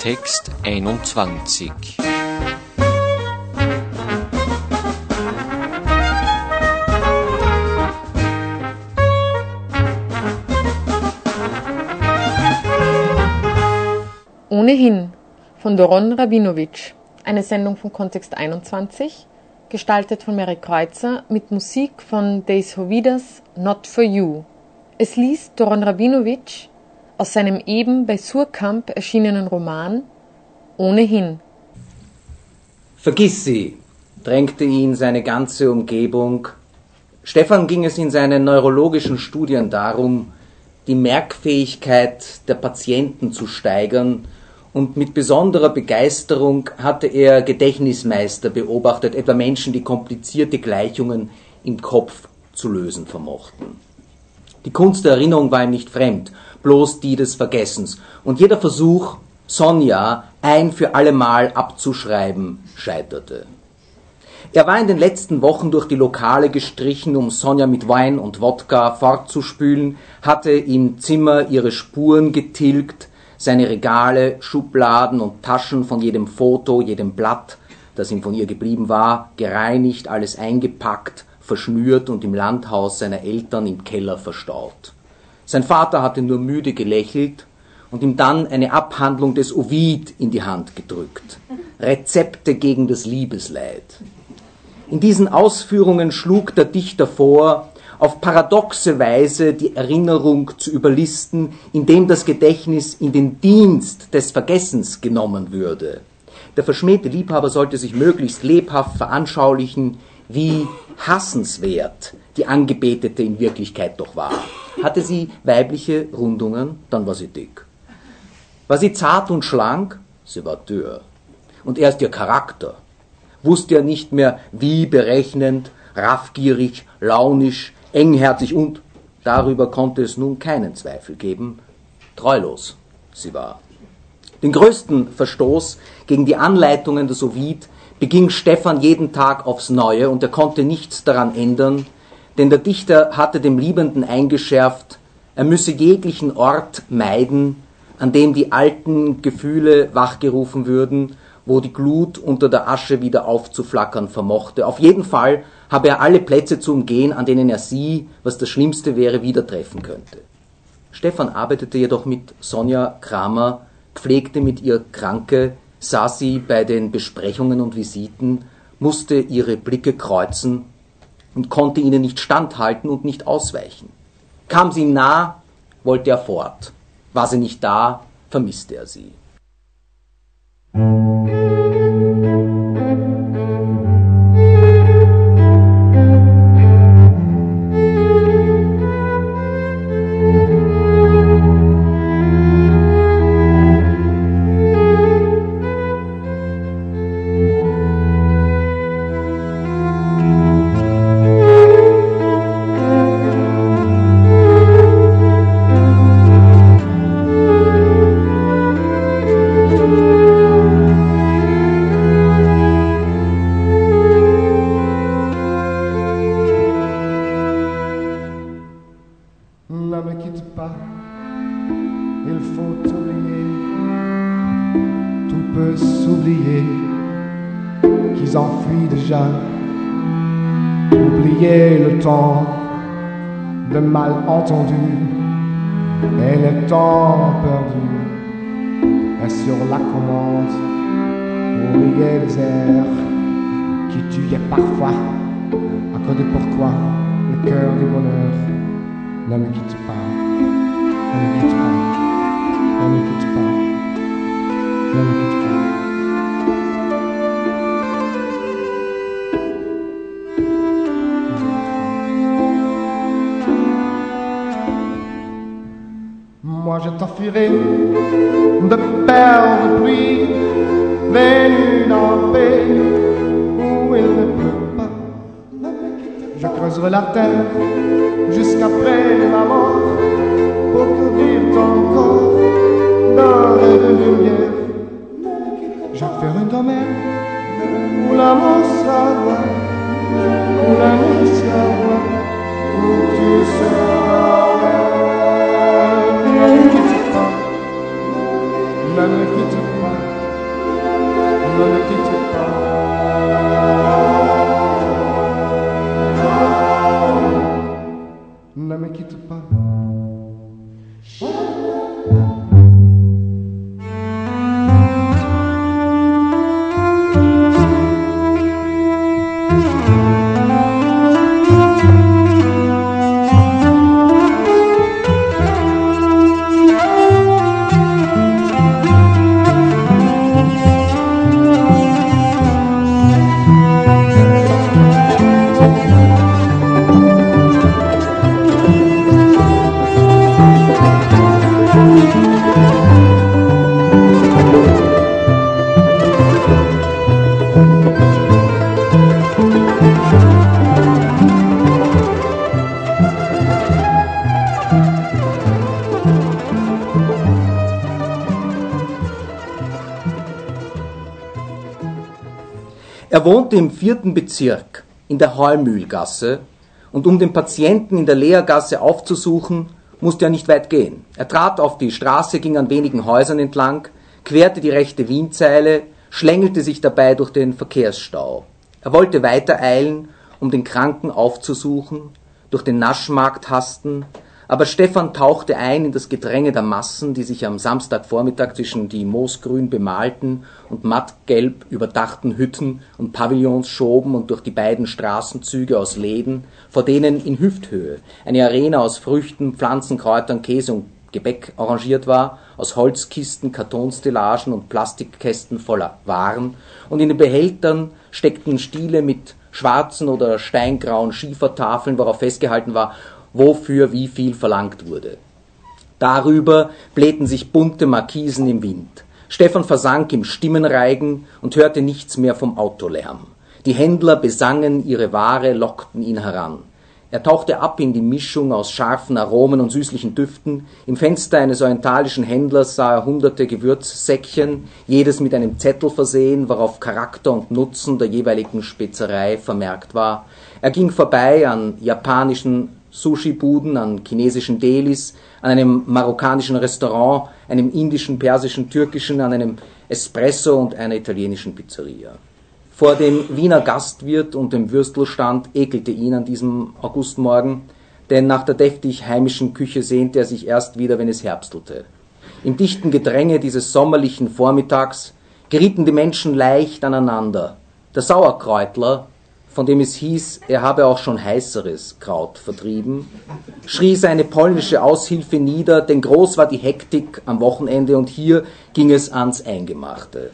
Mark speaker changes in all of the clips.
Speaker 1: Kontext 21.
Speaker 2: Ohnehin von Doron Rabinowitsch, eine Sendung von Kontext 21, gestaltet von Mary Kreuzer mit Musik von Deis Hovidas Not For You. Es liest Doron Rabinowitsch aus seinem eben bei Surkamp erschienenen Roman Ohnehin.
Speaker 3: Vergiss sie, drängte ihn seine ganze Umgebung. Stefan ging es in seinen neurologischen Studien darum, die Merkfähigkeit der Patienten zu steigern, und mit besonderer Begeisterung hatte er Gedächtnismeister beobachtet, etwa Menschen, die komplizierte Gleichungen im Kopf zu lösen vermochten. Die Kunst der Erinnerung war ihm nicht fremd, bloß die des Vergessens, und jeder Versuch, Sonja ein für allemal abzuschreiben, scheiterte. Er war in den letzten Wochen durch die Lokale gestrichen, um Sonja mit Wein und Wodka fortzuspülen, hatte im Zimmer ihre Spuren getilgt, seine Regale, Schubladen und Taschen von jedem Foto, jedem Blatt, das ihm von ihr geblieben war, gereinigt, alles eingepackt, verschnürt und im Landhaus seiner Eltern im Keller verstaut. Sein Vater hatte nur müde gelächelt und ihm dann eine Abhandlung des Ovid in die Hand gedrückt. Rezepte gegen das Liebesleid. In diesen Ausführungen schlug der Dichter vor, auf paradoxe Weise die Erinnerung zu überlisten, indem das Gedächtnis in den Dienst des Vergessens genommen würde. Der verschmähte Liebhaber sollte sich möglichst lebhaft veranschaulichen, wie hassenswert die Angebetete in Wirklichkeit doch war. Hatte sie weibliche Rundungen, dann war sie dick. War sie zart und schlank, sie war dürr. Und erst ihr Charakter. Wusste er nicht mehr, wie berechnend, raffgierig, launisch, engherzig und, darüber konnte es nun keinen Zweifel geben, treulos sie war. Den größten Verstoß gegen die Anleitungen des Ovid beging Stefan jeden Tag aufs Neue, und er konnte nichts daran ändern, denn der Dichter hatte dem Liebenden eingeschärft, er müsse jeglichen Ort meiden, an dem die alten Gefühle wachgerufen würden, wo die Glut unter der Asche wieder aufzuflackern vermochte. Auf jeden Fall habe er alle Plätze zu umgehen, an denen er sie, was das Schlimmste wäre, wieder treffen könnte. Stefan arbeitete jedoch mit Sonja Kramer, pflegte mit ihr Kranke, sah sie bei den Besprechungen und Visiten, musste ihre Blicke kreuzen und konnte ihnen nicht standhalten und nicht ausweichen. Kam sie ihm nah, wollte er fort. War sie nicht da, vermisste er sie.
Speaker 4: Oubliez le temps de malentendu et le temps perdu est sur la commande. Oubliez les airs qui tuaient parfois à cause de pourquoi le cœur du bonheur ne me quitte pas, ne me quitte pas, ne me quitte pas, ne me quitte pas. Moi je t'enfuirai de perles de pluie venues dans le pays où il ne pleut pas. Je creuserai la terre jusqu'après ma mort pour couvrir ton corps d'or et de lumière. Je ferai un domaine où l'amour sera roi, où l'amour sera roi, où tu seras. Ne me quitte pas,
Speaker 3: Er wohnte im 4. Bezirk in der Heumühlgasse und um den Patienten in der Lehrgasse aufzusuchen, musste er nicht weit gehen. Er trat auf die Straße, ging an wenigen Häusern entlang, querte die rechte Wienzeile, schlängelte sich dabei durch den Verkehrsstau. Er wollte weitereilen, um den Kranken aufzusuchen, durch den Naschmarkt hasten, aber Stefan tauchte ein in das Gedränge der Massen, die sich am Samstagvormittag zwischen die moosgrün bemalten und mattgelb überdachten Hütten und Pavillons schoben und durch die beiden Straßenzüge aus Läden, vor denen in Hüfthöhe eine Arena aus Früchten, Pflanzen, Kräutern, Käse und Gebäck arrangiert war, aus Holzkisten, Kartonstellagen und Plastikkästen voller Waren, und in den Behältern steckten Stiele mit schwarzen oder steingrauen Schiefertafeln, worauf festgehalten war, wofür wie viel verlangt wurde. Darüber blähten sich bunte Markisen im Wind. Stefan versank im Stimmenreigen und hörte nichts mehr vom Autolärm. Die Händler besangen ihre Ware, lockten ihn heran. Er tauchte ab in die Mischung aus scharfen Aromen und süßlichen Düften. Im Fenster eines orientalischen Händlers sah er hunderte Gewürzsäckchen, jedes mit einem Zettel versehen, worauf Charakter und Nutzen der jeweiligen Spezerei vermerkt war. Er ging vorbei an japanischen Sushi-Buden, an chinesischen Delis, an einem marokkanischen Restaurant, einem indischen, persischen, türkischen, an einem Espresso und einer italienischen Pizzeria. Vor dem Wiener Gastwirt und dem Würstelstand ekelte ihn an diesem Augustmorgen, denn nach der deftig heimischen Küche sehnte er sich erst wieder, wenn es herbstelte. Im dichten Gedränge dieses sommerlichen Vormittags gerieten die Menschen leicht aneinander. Der Sauerkräutler, von dem es hieß, er habe auch schon heißeres Kraut vertrieben, schrie seine polnische Aushilfe nieder, denn groß war die Hektik am Wochenende und hier ging es ans Eingemachte.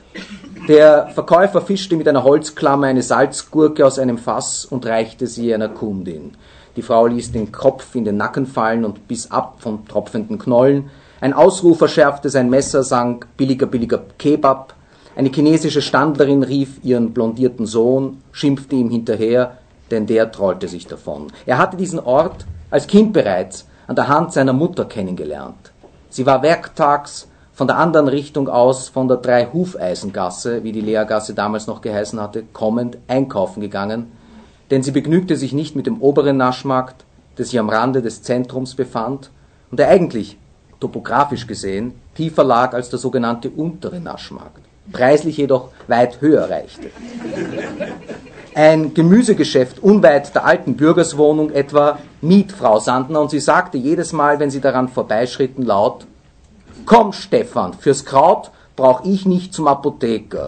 Speaker 3: Der Verkäufer fischte mit einer Holzklammer eine Salzgurke aus einem Fass und reichte sie einer Kundin. Die Frau ließ den Kopf in den Nacken fallen und biss ab von tropfenden Knollen. Ein Ausrufer schärfte sein Messer, sang billiger, billiger Kebab. Eine chinesische Standlerin rief ihren blondierten Sohn, schimpfte ihm hinterher, denn der trollte sich davon. Er hatte diesen Ort als Kind bereits an der Hand seiner Mutter kennengelernt. Sie war werktags von der anderen Richtung aus, von der Drei-Hufeisengasse, wie die Lehrgasse damals noch geheißen hatte, kommend einkaufen gegangen, denn sie begnügte sich nicht mit dem oberen Naschmarkt, der sich am Rande des Zentrums befand und der eigentlich, topografisch gesehen, tiefer lag als der sogenannte untere Naschmarkt, preislich jedoch weit höher reichte. Ein Gemüsegeschäft unweit der alten Bürgerswohnung etwa mied Frau Sandner und sie sagte jedes Mal, wenn sie daran vorbeischritten, laut: »Komm, Stefan, fürs Kraut brauch ich nicht zum Apotheker.«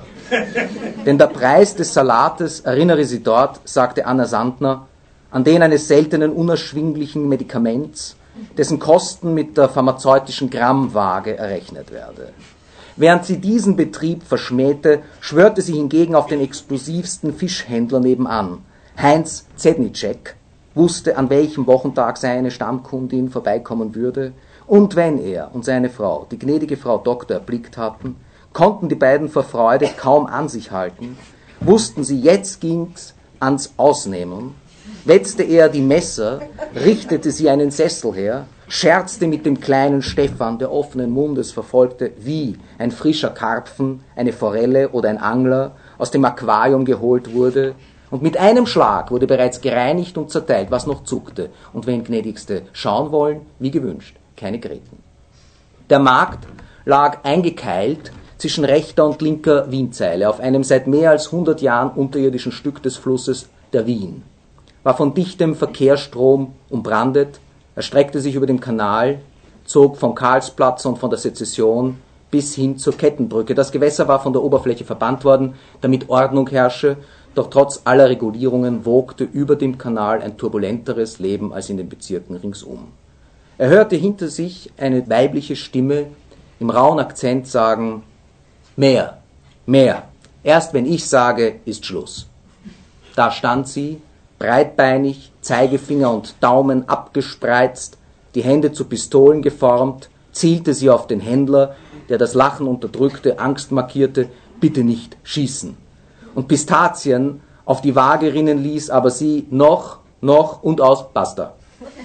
Speaker 3: Denn der Preis des Salates erinnere sie dort, sagte Anna Sandner, an den eines seltenen, unerschwinglichen Medikaments, dessen Kosten mit der pharmazeutischen Grammwaage errechnet werde. Während sie diesen Betrieb verschmähte, schwörte sie hingegen auf den exklusivsten Fischhändler nebenan. Heinz Zednicek wusste, an welchem Wochentag seine Stammkundin vorbeikommen würde, und wenn er und seine Frau, die gnädige Frau Doktor, erblickt hatten, konnten die beiden vor Freude kaum an sich halten, wussten sie, jetzt ging's ans Ausnehmen, wetzte er die Messer, richtete sie einen Sessel her, scherzte mit dem kleinen Stefan, der offenen Mundes verfolgte, wie ein frischer Karpfen, eine Forelle oder ein Angler aus dem Aquarium geholt wurde, und mit einem Schlag wurde bereits gereinigt und zerteilt, was noch zuckte, und wenn gnädigste schauen wollen, wie gewünscht, keine Gräten. Der Markt lag eingekeilt zwischen rechter und linker Wienzeile auf einem seit mehr als 100 Jahren unterirdischen Stück des Flusses der Wien, war von dichtem Verkehrsstrom umbrandet, erstreckte sich über den Kanal, zog vom Karlsplatz und von der Sezession bis hin zur Kettenbrücke. Das Gewässer war von der Oberfläche verbannt worden, damit Ordnung herrsche, doch trotz aller Regulierungen wogte über dem Kanal ein turbulenteres Leben als in den Bezirken ringsum. Er hörte hinter sich eine weibliche Stimme im rauen Akzent sagen: »Mehr, mehr, erst wenn ich sage, ist Schluss.« Da stand sie, breitbeinig, Zeigefinger und Daumen abgespreizt, die Hände zu Pistolen geformt, zielte sie auf den Händler, der das Lachen unterdrückte, Angst markierte: »Bitte nicht schießen«, und Pistazien auf die Waage rinnen ließ, aber sie noch und aus, basta.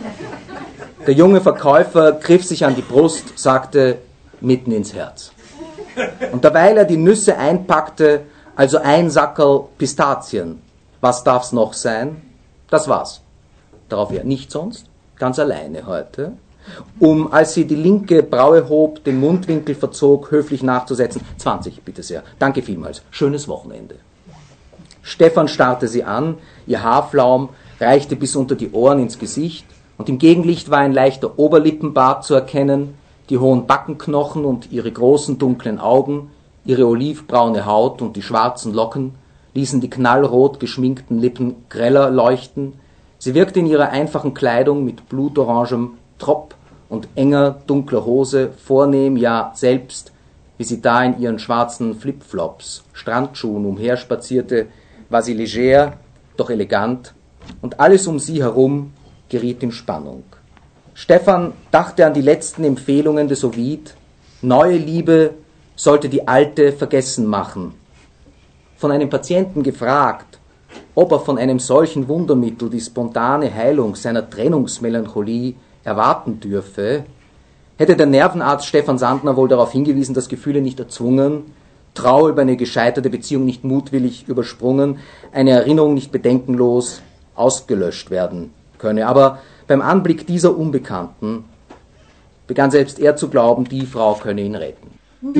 Speaker 3: Der junge Verkäufer griff sich an die Brust, sagte: »Mitten ins Herz.« Und derweil er die Nüsse einpackte, Also ein Sackerl Pistazien. Was darf's noch sein? Das war's. Darauf ja nicht sonst, ganz alleine heute. Als sie die linke Braue hob, den Mundwinkel verzog, höflich nachzusetzen. 20, bitte sehr. Danke vielmals. Schönes Wochenende. Stefan starrte sie an, ihr Haarflaum reichte bis unter die Ohren ins Gesicht und im Gegenlicht war ein leichter Oberlippenbart zu erkennen, die hohen Backenknochen und ihre großen dunklen Augen, ihre olivbraune Haut und die schwarzen Locken ließen die knallrot geschminkten Lippen greller leuchten. Sie wirkte in ihrer einfachen Kleidung mit blutorangem Tropp und enger, dunkler Hose vornehm, ja selbst, wie sie da in ihren schwarzen Flipflops, Strandschuhen umherspazierte, war sie leger, doch elegant, und alles um sie herum geriet in Spannung. Stefan dachte an die letzten Empfehlungen des Ovid, neue Liebe sollte die alte vergessen machen. Von einem Patienten gefragt, ob er von einem solchen Wundermittel die spontane Heilung seiner Trennungsmelancholie erwarten dürfe, hätte der Nervenarzt Stefan Sandner wohl darauf hingewiesen, dass Gefühle nicht erzwungen, Trauer über eine gescheiterte Beziehung nicht mutwillig übersprungen, eine Erinnerung nicht bedenkenlos ausgelöscht werden könne. Aber beim Anblick dieser Unbekannten begann selbst er zu glauben, die Frau könne ihn retten.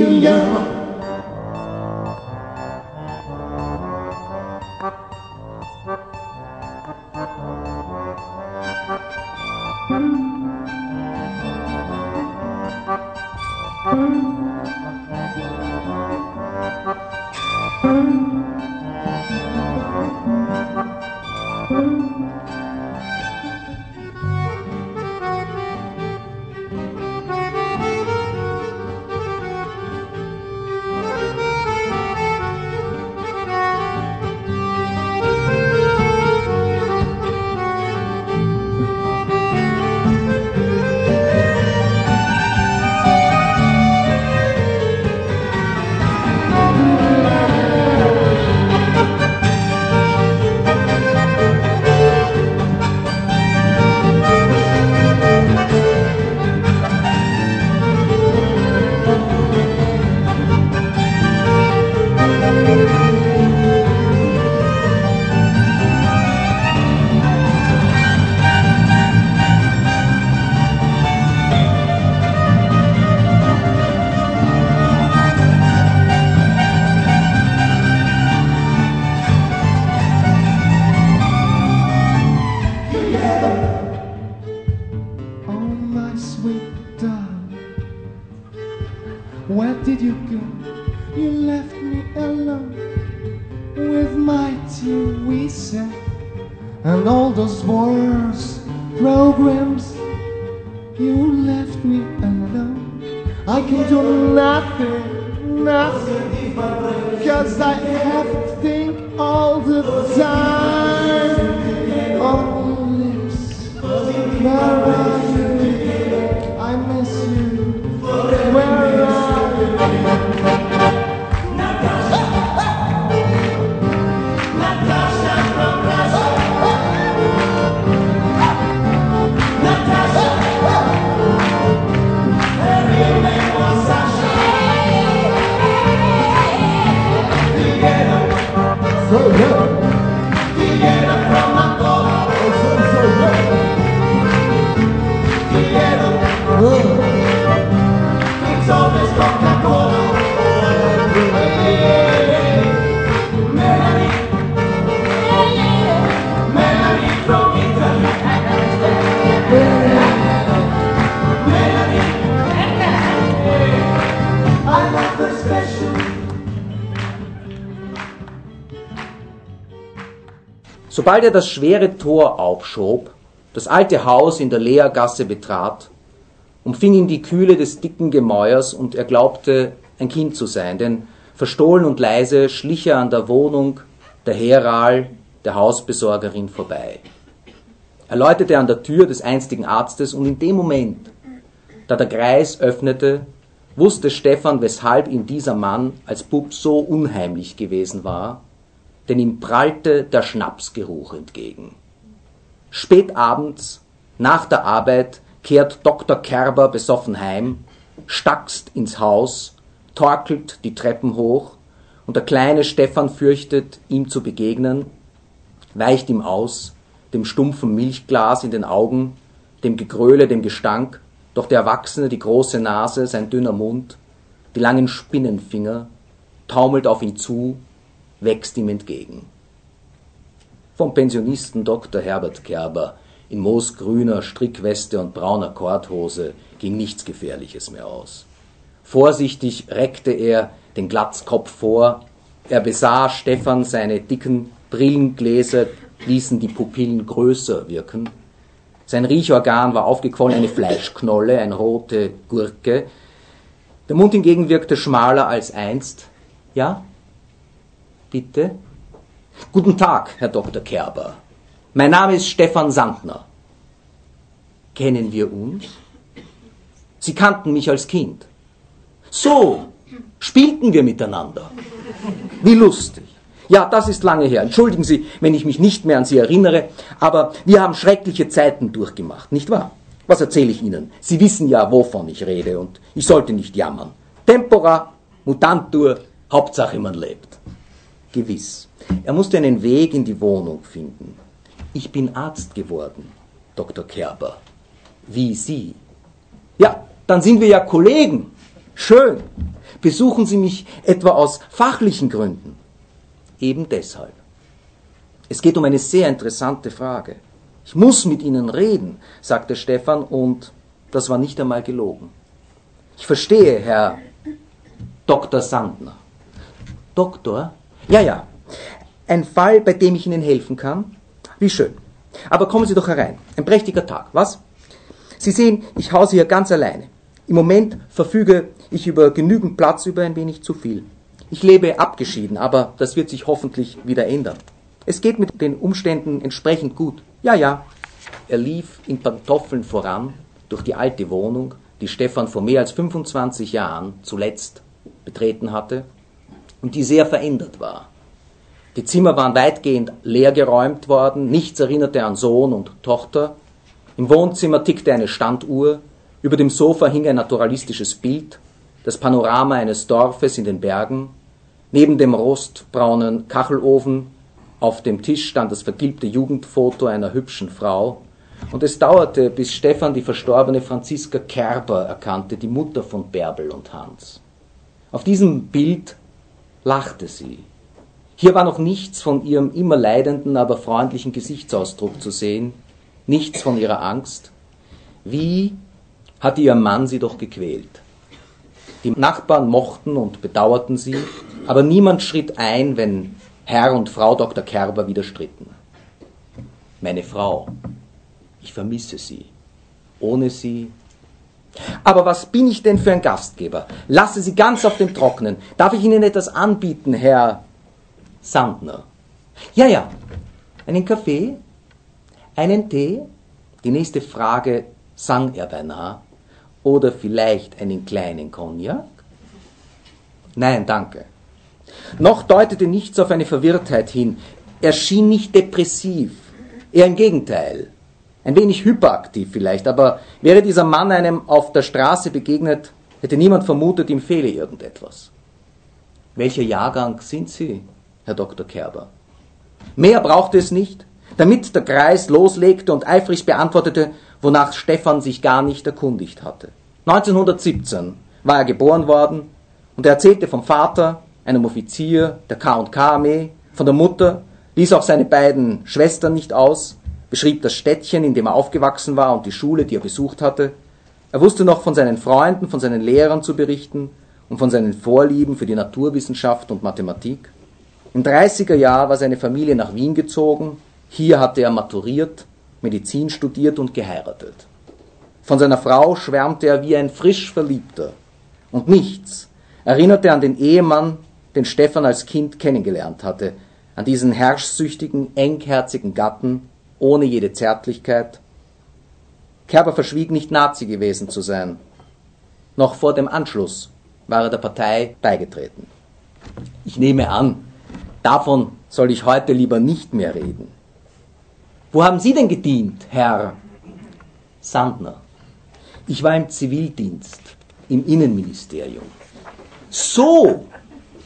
Speaker 4: Where did you go? You left me alone with my TV set and all those wars programs. You left me alone. I can do nothing, nothing, 'cause I have to think all the time of your lips. Where are you? I miss you. Where are you?
Speaker 3: Sobald er das schwere Tor aufschob, das alte Haus in der Leergasse betrat, umfing ihn die Kühle des dicken Gemäuers und er glaubte, ein Kind zu sein, denn verstohlen und leise schlich er an der Wohnung der Heral, der Hausbesorgerin, vorbei. Er läutete an der Tür des einstigen Arztes und in dem Moment, da der Greis öffnete, wusste Stefan, weshalb ihm dieser Mann als Bub so unheimlich gewesen war, denn ihm prallte der Schnapsgeruch entgegen. Spät abends, nach der Arbeit, kehrt Dr. Kerber besoffen heim, stackst ins Haus, torkelt die Treppen hoch und der kleine Stefan fürchtet, ihm zu begegnen, weicht ihm aus, dem stumpfen Milchglas in den Augen, dem Gegröle, dem Gestank, doch der Erwachsene, die große Nase, sein dünner Mund, die langen Spinnenfinger, taumelt auf ihn zu, wächst ihm entgegen. Vom Pensionisten Dr. Herbert Kerber in moosgrüner Strickweste und brauner Korthose ging nichts Gefährliches mehr aus. Vorsichtig reckte er den Glatzkopf vor, er besah Stefan, seine dicken Brillengläser ließen die Pupillen größer wirken. Sein Riechorgan war aufgequollen, eine Fleischknolle, eine rote Gurke. Der Mund hingegen wirkte schmaler als einst. Ja? Bitte? Guten Tag, Herr Dr. Kerber. Mein Name ist Stefan Sandner. Kennen wir uns? Sie kannten mich als Kind. So, spielten wir miteinander. Wie lustig. Ja, das ist lange her. Entschuldigen Sie, wenn ich mich nicht mehr an Sie erinnere, aber wir haben schreckliche Zeiten durchgemacht, nicht wahr? Was erzähle ich Ihnen? Sie wissen ja, wovon ich rede, und ich sollte nicht jammern. Tempora, mutantur, Hauptsache man lebt. Gewiss. Er musste einen Weg in die Wohnung finden. Ich bin Arzt geworden, Dr. Kerber. Wie Sie? Ja, dann sind wir ja Kollegen. Schön. Besuchen Sie mich etwa aus fachlichen Gründen? Eben deshalb. Es geht um eine sehr interessante Frage. Ich muss mit Ihnen reden, sagte Stefan, und das war nicht einmal gelogen. Ich verstehe, Herr Dr. Sandner. Doktor? Ja, ja. Ein Fall, bei dem ich Ihnen helfen kann? Wie schön. Aber kommen Sie doch herein. Ein prächtiger Tag, was? Sie sehen, ich hause hier ganz alleine. Im Moment verfüge ich über genügend Platz, über ein wenig zu viel. Ich lebe abgeschieden, aber das wird sich hoffentlich wieder ändern. Es geht mit den Umständen entsprechend gut. Ja, ja. Er lief in Pantoffeln voran durch die alte Wohnung, die Stefan vor mehr als 25 Jahren zuletzt betreten hatte und die sehr verändert war. Die Zimmer waren weitgehend leergeräumt worden, nichts erinnerte an Sohn und Tochter. Im Wohnzimmer tickte eine Standuhr, über dem Sofa hing ein naturalistisches Bild, das Panorama eines Dorfes in den Bergen. Neben dem rostbraunen Kachelofen auf dem Tisch stand das vergilbte Jugendfoto einer hübschen Frau. Und es dauerte, bis Stefan die verstorbene Franziska Kerber erkannte, die Mutter von Bärbel und Hans. Auf diesem Bild lachte sie. Hier war noch nichts von ihrem immer leidenden, aber freundlichen Gesichtsausdruck zu sehen, nichts von ihrer Angst. Wie hatte ihr Mann sie doch gequält. Die Nachbarn mochten und bedauerten sie, aber niemand schritt ein, wenn Herr und Frau Dr. Kerber wieder stritten. Meine Frau, ich vermisse sie. Ohne sie. Aber was bin ich denn für ein Gastgeber? Lasse Sie ganz auf dem Trockenen. Darf ich Ihnen etwas anbieten, Herr Sandner? Ja, ja. Einen Kaffee? Einen Tee? Die nächste Frage sang er beinahe. Oder vielleicht einen kleinen Cognac? Nein, danke. Noch deutete nichts auf eine Verwirrtheit hin. Er schien nicht depressiv. Eher im Gegenteil. Ein wenig hyperaktiv vielleicht, aber wäre dieser Mann einem auf der Straße begegnet, hätte niemand vermutet, ihm fehle irgendetwas. Welcher Jahrgang sind Sie, Herr Dr. Kerber? Mehr brauchte es nicht, damit der Kreis loslegte und eifrig beantwortete, wonach Stefan sich gar nicht erkundigt hatte. 1917 war er geboren worden und er erzählte vom Vater, einem Offizier der K&K-Armee, von der Mutter, ließ auch seine beiden Schwestern nicht aus, beschrieb das Städtchen, in dem er aufgewachsen war und die Schule, die er besucht hatte. Er wusste noch von seinen Freunden, von seinen Lehrern zu berichten und von seinen Vorlieben für die Naturwissenschaft und Mathematik. Im 30er Jahr war seine Familie nach Wien gezogen. Hier hatte er maturiert, Medizin studiert und geheiratet. Von seiner Frau schwärmte er wie ein frisch Verliebter. Und nichts erinnerte an den Ehemann, den Stefan als Kind kennengelernt hatte, an diesen herrschsüchtigen, engherzigen Gatten, ohne jede Zärtlichkeit. Kerber verschwieg nicht, Nazi gewesen zu sein. Noch vor dem Anschluss war er der Partei beigetreten. Ich nehme an, davon soll ich heute lieber nicht mehr reden. Wo haben Sie denn gedient, Herr Sandner? Ich war im Zivildienst, im Innenministerium. So,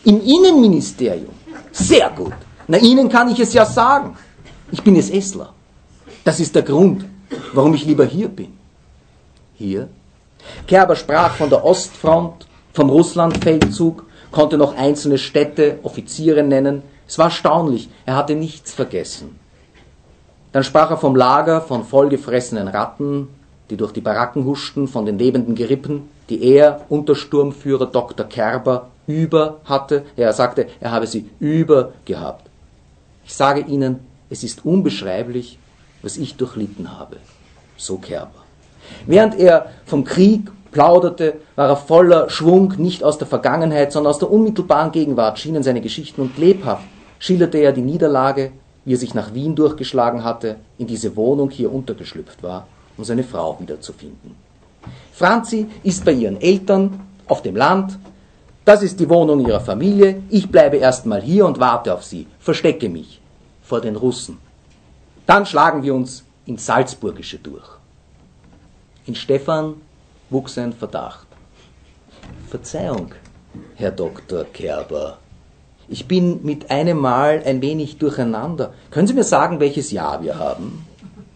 Speaker 3: Im Innenministerium. Sehr gut. Na, Ihnen kann ich es ja sagen. Ich bin SSler. Das ist der Grund, warum ich lieber hier bin. Hier? Kerber sprach von der Ostfront, vom Russlandfeldzug, konnte noch einzelne Städte, Offiziere nennen. Es war erstaunlich, er hatte nichts vergessen. Dann sprach er vom Lager, von vollgefressenen Ratten, die durch die Baracken huschten, von den lebenden Gerippen, die er, Untersturmführer Dr. Kerber, über hatte. Er sagte, er habe sie über gehabt. Ich sage Ihnen, es ist unbeschreiblich, was ich durchlitten habe. So Kerber. Während er vom Krieg plauderte, war er voller Schwung, nicht aus der Vergangenheit, sondern aus der unmittelbaren Gegenwart schienen seine Geschichten, und lebhaft schilderte er die Niederlage, wie er sich nach Wien durchgeschlagen hatte, in diese Wohnung hier untergeschlüpft war, um seine Frau wiederzufinden. Franzi ist bei ihren Eltern auf dem Land. Das ist die Wohnung ihrer Familie. Ich bleibe erstmal hier und warte auf sie, verstecke mich vor den Russen. Dann schlagen wir uns ins Salzburgische durch. In Stefan wuchs ein Verdacht. Verzeihung, Herr Dr. Kerber. Ich bin mit einem Mal ein wenig durcheinander. Können Sie mir sagen, welches Jahr wir haben?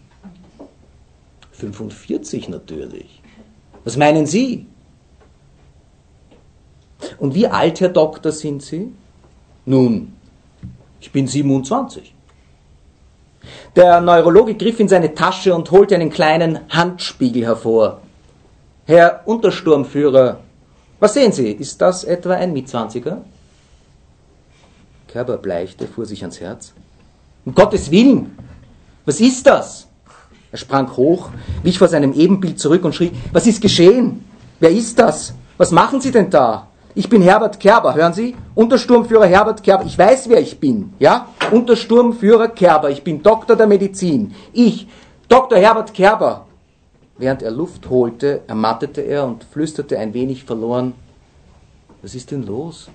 Speaker 3: 45 natürlich. Was meinen Sie? Und wie alt, Herr Doktor, sind Sie? Nun, ich bin 27. Der Neurologe griff in seine Tasche und holte einen kleinen Handspiegel hervor. Herr Untersturmführer, was sehen Sie, ist das etwa ein Mitzwanziger? Kerber bleichte, fuhr sich ans Herz. Um Gottes Willen, was ist das? Er sprang hoch, wich vor seinem Ebenbild zurück und schrie, was ist geschehen? Wer ist das? Was machen Sie denn da? Ich bin Herbert Kerber, hören Sie? Untersturmführer Herbert Kerber. Ich weiß, wer ich bin, ja? Untersturmführer Kerber. Ich bin Doktor der Medizin. Ich, Dr. Herbert Kerber. Während er Luft holte, ermattete er und flüsterte ein wenig verloren, was ist denn los?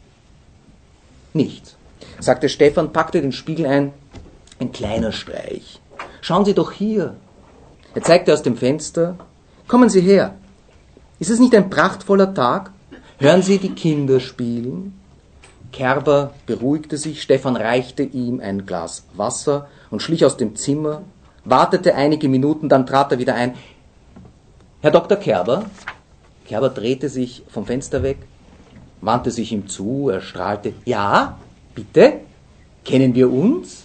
Speaker 3: Nichts, sagte Stefan, packte den Spiegel ein kleiner Streich. Schauen Sie doch hier. Er zeigte aus dem Fenster. Kommen Sie her. Ist es nicht ein prachtvoller Tag? Hören Sie die Kinder spielen? Kerber beruhigte sich, Stefan reichte ihm ein Glas Wasser und schlich aus dem Zimmer, wartete einige Minuten, dann trat er wieder ein. Herr Dr. Kerber? Kerber drehte sich vom Fenster weg, wandte sich ihm zu, er strahlte. Ja, bitte? Kennen wir uns?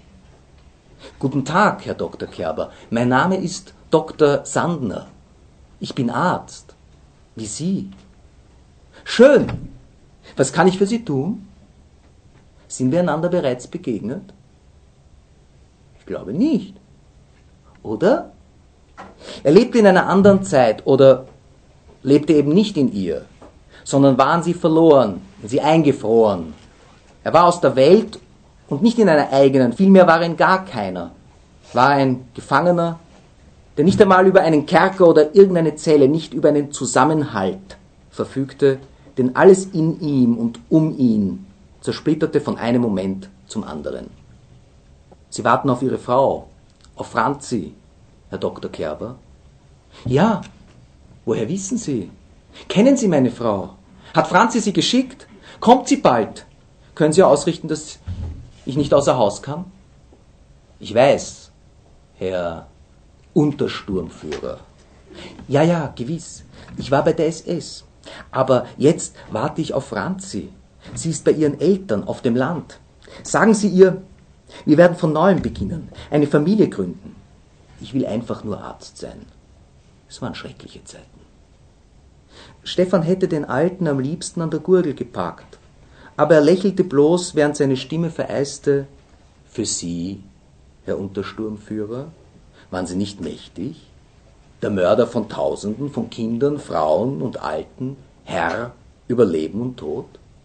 Speaker 3: Guten Tag, Herr Dr. Kerber. Mein Name ist Dr. Sandner. Ich bin Arzt. Wie Sie? Schön. Was kann ich für Sie tun? Sind wir einander bereits begegnet? Ich glaube nicht. Oder? Er lebte in einer anderen Zeit oder lebte eben nicht in ihr, sondern waren Sie verloren, Sie eingefroren. Er war aus der Welt und nicht in einer eigenen, vielmehr war er in gar keiner. War ein Gefangener, der nicht einmal über einen Kerker oder irgendeine Zelle, nicht über einen Zusammenhalt verfügte, denn alles in ihm und um ihn zersplitterte von einem Moment zum anderen. Sie warten auf Ihre Frau, auf Franzi, Herr Dr. Kerber. Ja, woher wissen Sie? Kennen Sie meine Frau? Hat Franzi Sie geschickt? Kommt sie bald? Können Sie ausrichten, dass ich nicht außer Haus kann? Ich weiß, Herr Untersturmführer. Ja, gewiss. Ich war bei der SS. Aber jetzt warte ich auf Franzi. Sie ist bei ihren Eltern auf dem Land. Sagen Sie ihr, wir werden von neuem beginnen, eine Familie gründen. Ich will einfach nur Arzt sein. Es waren schreckliche Zeiten. Stefan hätte den Alten am liebsten an der Gurgel gepackt, aber er lächelte bloß, während seine Stimme vereiste, für Sie, Herr Untersturmführer, waren Sie nicht mächtig? Der Mörder von Tausenden, von Kindern, Frauen und Alten, Herr über Leben und Tod?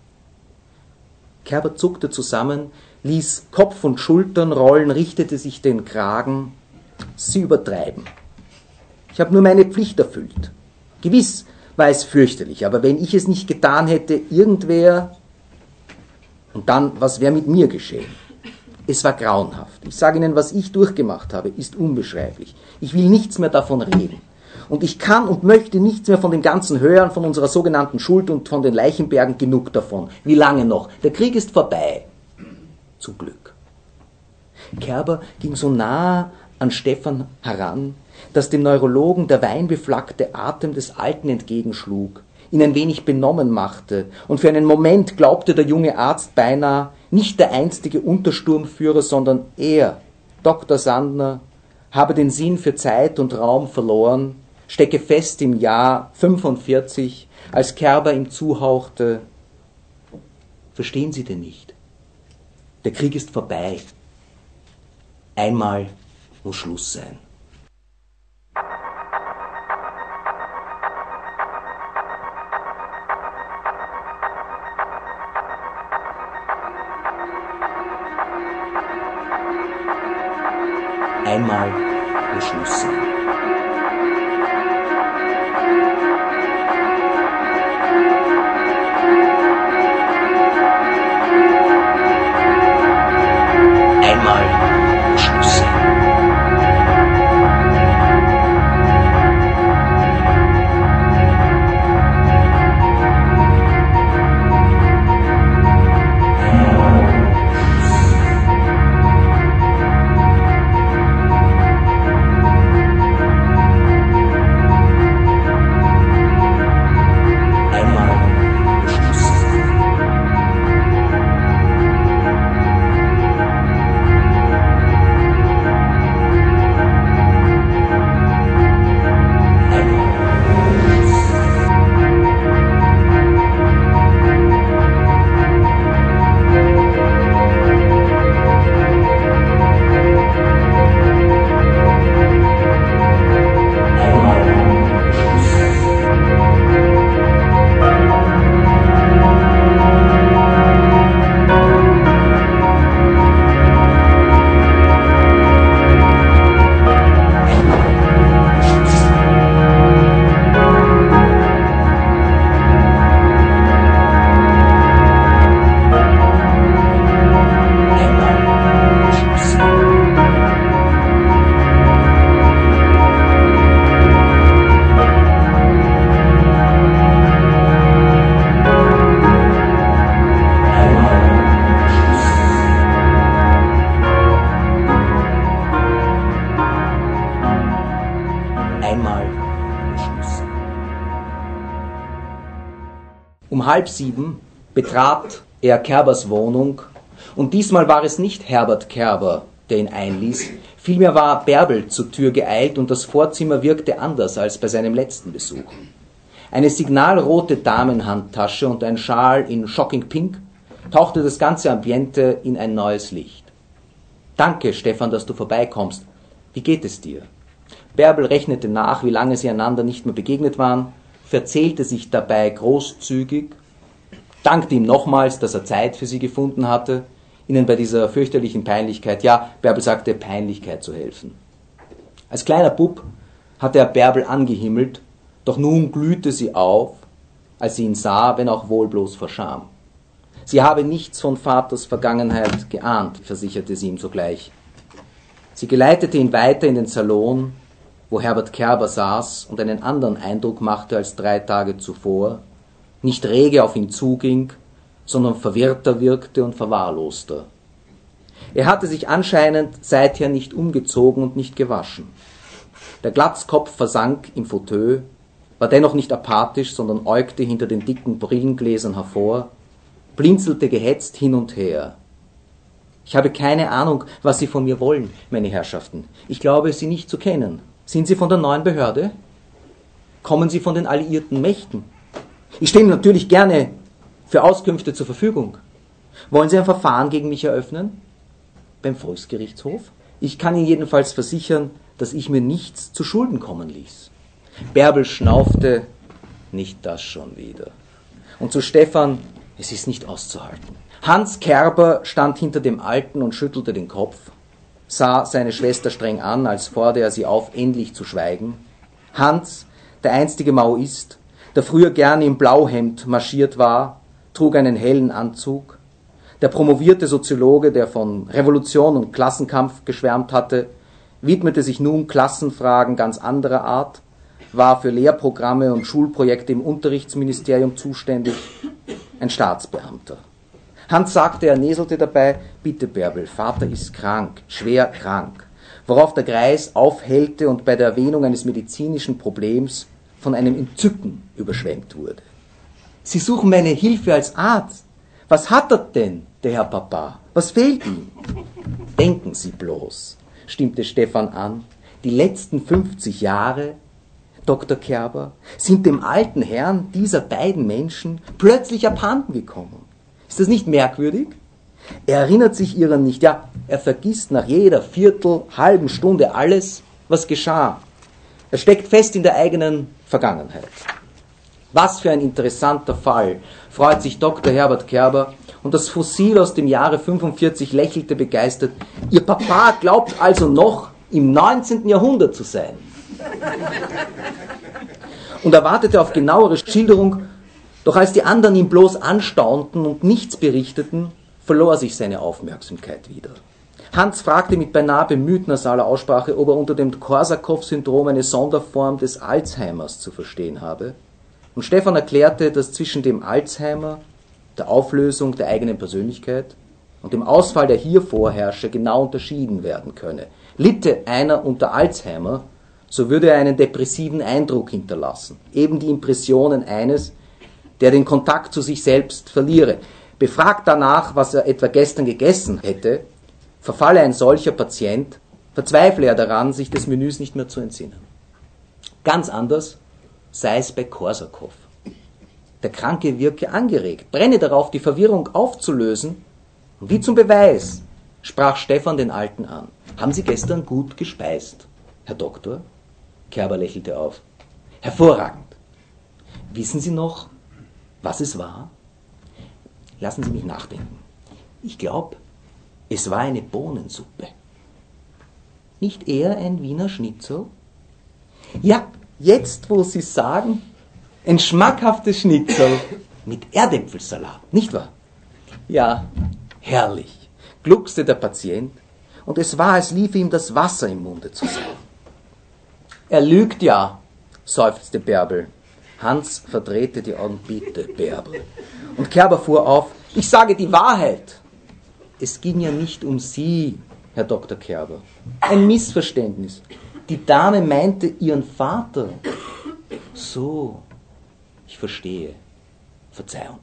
Speaker 3: Kerber zuckte zusammen, ließ Kopf und Schultern rollen, richtete sich den Kragen. Sie übertreiben. Ich habe nur meine Pflicht erfüllt. Gewiss war es fürchterlich, aber wenn ich es nicht getan hätte, irgendwer... Und dann, was wäre mit mir geschehen? Es war grauenhaft. Ich sage Ihnen, was ich durchgemacht habe, ist unbeschreiblich. Ich will nichts mehr davon reden. und ich kann und möchte nichts mehr von dem Ganzen hören, von unserer sogenannten Schuld und von den Leichenbergen, genug davon. Wie lange noch? Der Krieg ist vorbei. Zum Glück. Kerber ging so nah an Stefan heran, dass dem Neurologen der weinbeflaggte Atem des Alten entgegenschlug, ihn ein wenig benommen machte, und für einen Moment glaubte der junge Arzt beinahe, nicht der einstige Untersturmführer, sondern er, Dr. Sandner, habe den Sinn für Zeit und Raum verloren, stecke fest im Jahr 45, als Kerber ihm zuhauchte: Verstehen Sie denn nicht? Der Krieg ist vorbei. Einmal muss Schluss sein. Einmal muss Schluss sein. Einmal muss Schluss sein. Um 6:30 betrat er Kerbers Wohnung, und diesmal war es nicht Herbert Kerber, der ihn einließ, vielmehr war Bärbel zur Tür geeilt, und das Vorzimmer wirkte anders als bei seinem letzten Besuch. Eine signalrote Damenhandtasche und ein Schal in Shocking Pink tauchte das ganze Ambiente in ein neues Licht. »Danke, Stefan, dass du vorbeikommst. Wie geht es dir?« Bärbel rechnete nach, wie lange sie einander nicht mehr begegnet waren, verzählte sich dabei großzügig, dankte ihm nochmals, dass er Zeit für sie gefunden hatte, ihnen bei dieser fürchterlichen Peinlichkeit, ja, Bärbel sagte, Peinlichkeit zu helfen. Als kleiner Bub hatte er Bärbel angehimmelt, doch nun glühte sie auf, als sie ihn sah, wenn auch wohl bloß vor Scham. Sie habe nichts von Vaters Vergangenheit geahnt, versicherte sie ihm sogleich. Sie geleitete ihn weiter in den Salon, wo Herbert Kerber saß und einen anderen Eindruck machte als 3 Tage zuvor, nicht rege auf ihn zuging, sondern verwirrter wirkte und verwahrloster. Er hatte sich anscheinend seither nicht umgezogen und nicht gewaschen. Der Glatzkopf versank im Fauteuil, war dennoch nicht apathisch, sondern äugte hinter den dicken Brillengläsern hervor, blinzelte gehetzt hin und her. »Ich habe keine Ahnung, was Sie von mir wollen, meine Herrschaften. Ich glaube, Sie nicht zu kennen. Sind Sie von der neuen Behörde? Kommen Sie von den alliierten Mächten? Ich stehe natürlich gerne für Auskünfte zur Verfügung. Wollen Sie ein Verfahren gegen mich eröffnen? Beim Volksgerichtshof? Ich kann Ihnen jedenfalls versichern, dass ich mir nichts zu Schulden kommen ließ.« Bärbel schnaufte, »Nicht das schon wieder.« Und zu Stefan, »Es ist nicht auszuhalten.« Hans Kerber stand hinter dem Alten und schüttelte den Kopf, sah seine Schwester streng an, als fordere er sie auf, endlich zu schweigen. Hans, der einstige Maoist, der früher gerne im Blauhemd marschiert war, trug einen hellen Anzug. Der promovierte Soziologe, der von Revolution und Klassenkampf geschwärmt hatte, widmete sich nun Klassenfragen ganz anderer Art, war für Lehrprogramme und Schulprojekte im Unterrichtsministerium zuständig, ein Staatsbeamter. Hans sagte, er näselte dabei, bitte Bärbel, Vater ist krank, schwer krank, worauf der Greis aufhellte und bei der Erwähnung eines medizinischen Problems von einem Entzücken überschwemmt wurde. Sie suchen meine Hilfe als Arzt. Was hat er denn, der Herr Papa? Was fehlt ihm? Denken Sie bloß, stimmte Stefan an, die letzten 50 Jahre, Dr. Kerber, sind dem alten Herrn dieser beiden Menschen plötzlich abhanden gekommen. Ist das nicht merkwürdig? Er erinnert sich ihrer nicht, ja, er vergisst nach jeder halben Stunde alles, was geschah. Er steckt fest in der eigenen Vergangenheit. Was für ein interessanter Fall, freut sich Dr. Herbert Kerber, und das Fossil aus dem Jahre 45 lächelte begeistert. Ihr Papa glaubt also noch, im 19. Jahrhundert zu sein. Und er wartete auf genauere Schilderung, doch als die anderen ihn bloß anstaunten und nichts berichteten, verlor sich seine Aufmerksamkeit wieder. Hans fragte mit beinahe bemüht nasaler Aussprache, ob er unter dem Korsakow-Syndrom eine Sonderform des Alzheimers zu verstehen habe. Und Stefan erklärte, dass zwischen dem Alzheimer, der Auflösung der eigenen Persönlichkeit und dem Ausfall der hier Vorherrscher genau unterschieden werden könne. Litte einer unter Alzheimer, so würde er einen depressiven Eindruck hinterlassen, eben die Impressionen eines, der den Kontakt zu sich selbst verliere. Befragt danach, was er etwa gestern gegessen hätte, verfalle ein solcher Patient, verzweifle er daran, sich des Menüs nicht mehr zu entsinnen. Ganz anders sei es bei Korsakow. Der Kranke wirke angeregt, brenne darauf, die Verwirrung aufzulösen. Und wie zum Beweis sprach Stefan den Alten an. Haben Sie gestern gut gespeist, Herr Doktor? Kerber lächelte auf. Hervorragend. Wissen Sie noch, was es war? Lassen Sie mich nachdenken. Ich glaube, es war eine Bohnensuppe. Nicht eher ein Wiener Schnitzel? Ja, jetzt, wo Sie sagen, ein schmackhaftes Schnitzel mit Erdäpfelsalat, nicht wahr? Ja, herrlich, gluckste der Patient, und es war, als liefe ihm das Wasser im Munde zusammen. Er lügt ja, seufzte Bärbel. Hans verdrehte die Augen, bitte, Bärbel. Und Kerber fuhr auf, ich sage die Wahrheit. Es ging ja nicht um Sie, Herr Dr. Kerber. Ein Missverständnis. Die Dame meinte Ihren Vater. So, ich verstehe. Verzeihung.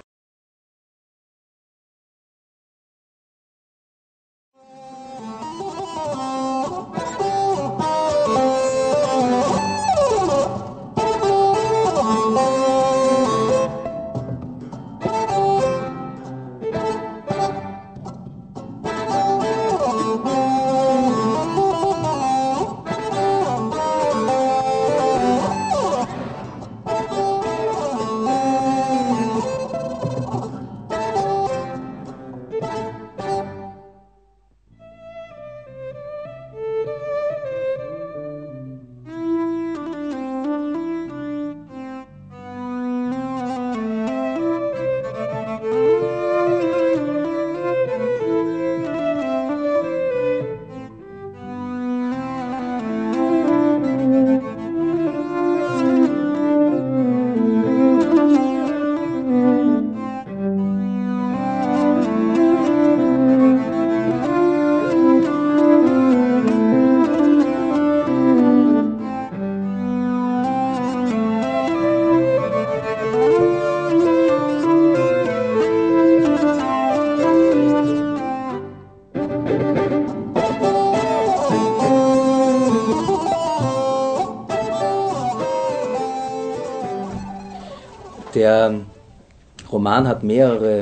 Speaker 3: Der Roman hat mehrere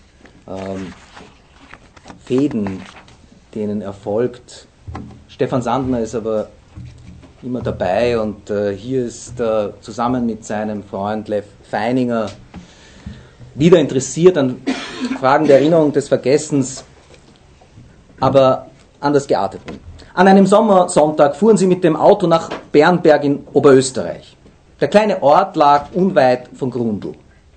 Speaker 3: Fäden, denen er folgt. Stefan Sandner ist aber immer dabei und hier ist er zusammen mit seinem Freund Lev Feininger wieder interessiert an Fragen der Erinnerung, des Vergessens, aber anders gearteten. An einem Sommersonntag fuhren sie mit dem Auto nach Bernberg in Oberösterreich. Der kleine Ort lag unweit von Grundl.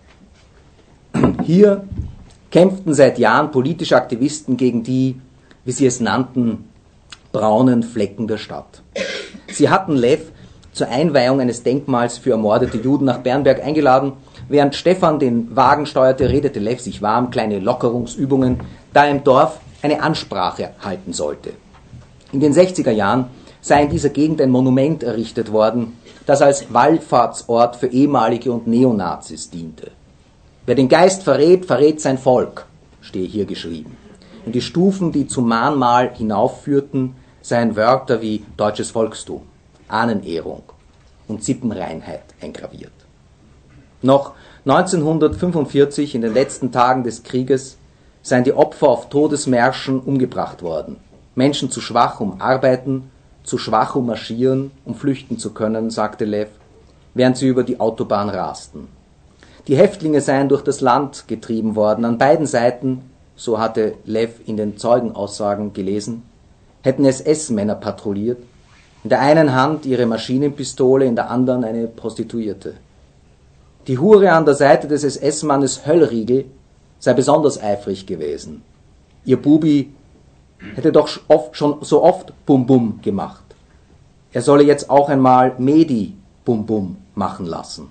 Speaker 3: Hier kämpften seit Jahren politische Aktivisten gegen die, wie sie es nannten, braunen Flecken der Stadt. Sie hatten Lev zur Einweihung eines Denkmals für ermordete Juden nach Bernberg eingeladen. Während Stefan den Wagen steuerte, redete Lev sich warm, kleine Lockerungsübungen, da er im Dorf eine Ansprache halten sollte. In den 60er Jahren sei in dieser Gegend ein Monument errichtet worden, das als Wallfahrtsort für ehemalige und Neonazis diente. Wer den Geist verrät, verrät sein Volk, stehe hier geschrieben. Und die Stufen, die zum Mahnmal hinaufführten, seien Wörter wie deutsches Volkstum, Ahnenehrung und Sippenreinheit eingraviert. Noch 1945, in den letzten Tagen des Krieges, seien die Opfer auf Todesmärschen umgebracht worden. Menschen zu schwach, um arbeiten, zu schwach, um marschieren, um flüchten zu können, sagte Lev, während sie über die Autobahn rasten. Die Häftlinge seien durch das Land getrieben worden. An beiden Seiten, so hatte Lev in den Zeugenaussagen gelesen, hätten SS-Männer patrouilliert. In der einen Hand ihre Maschinenpistole, in der anderen eine Prostituierte. Die Hure an der Seite des SS-Mannes Höllriegel sei besonders eifrig gewesen. Ihr Bubi hätte doch schon so oft Bum-Bum gemacht. Er solle jetzt auch einmal Medi Bum-Bum machen lassen.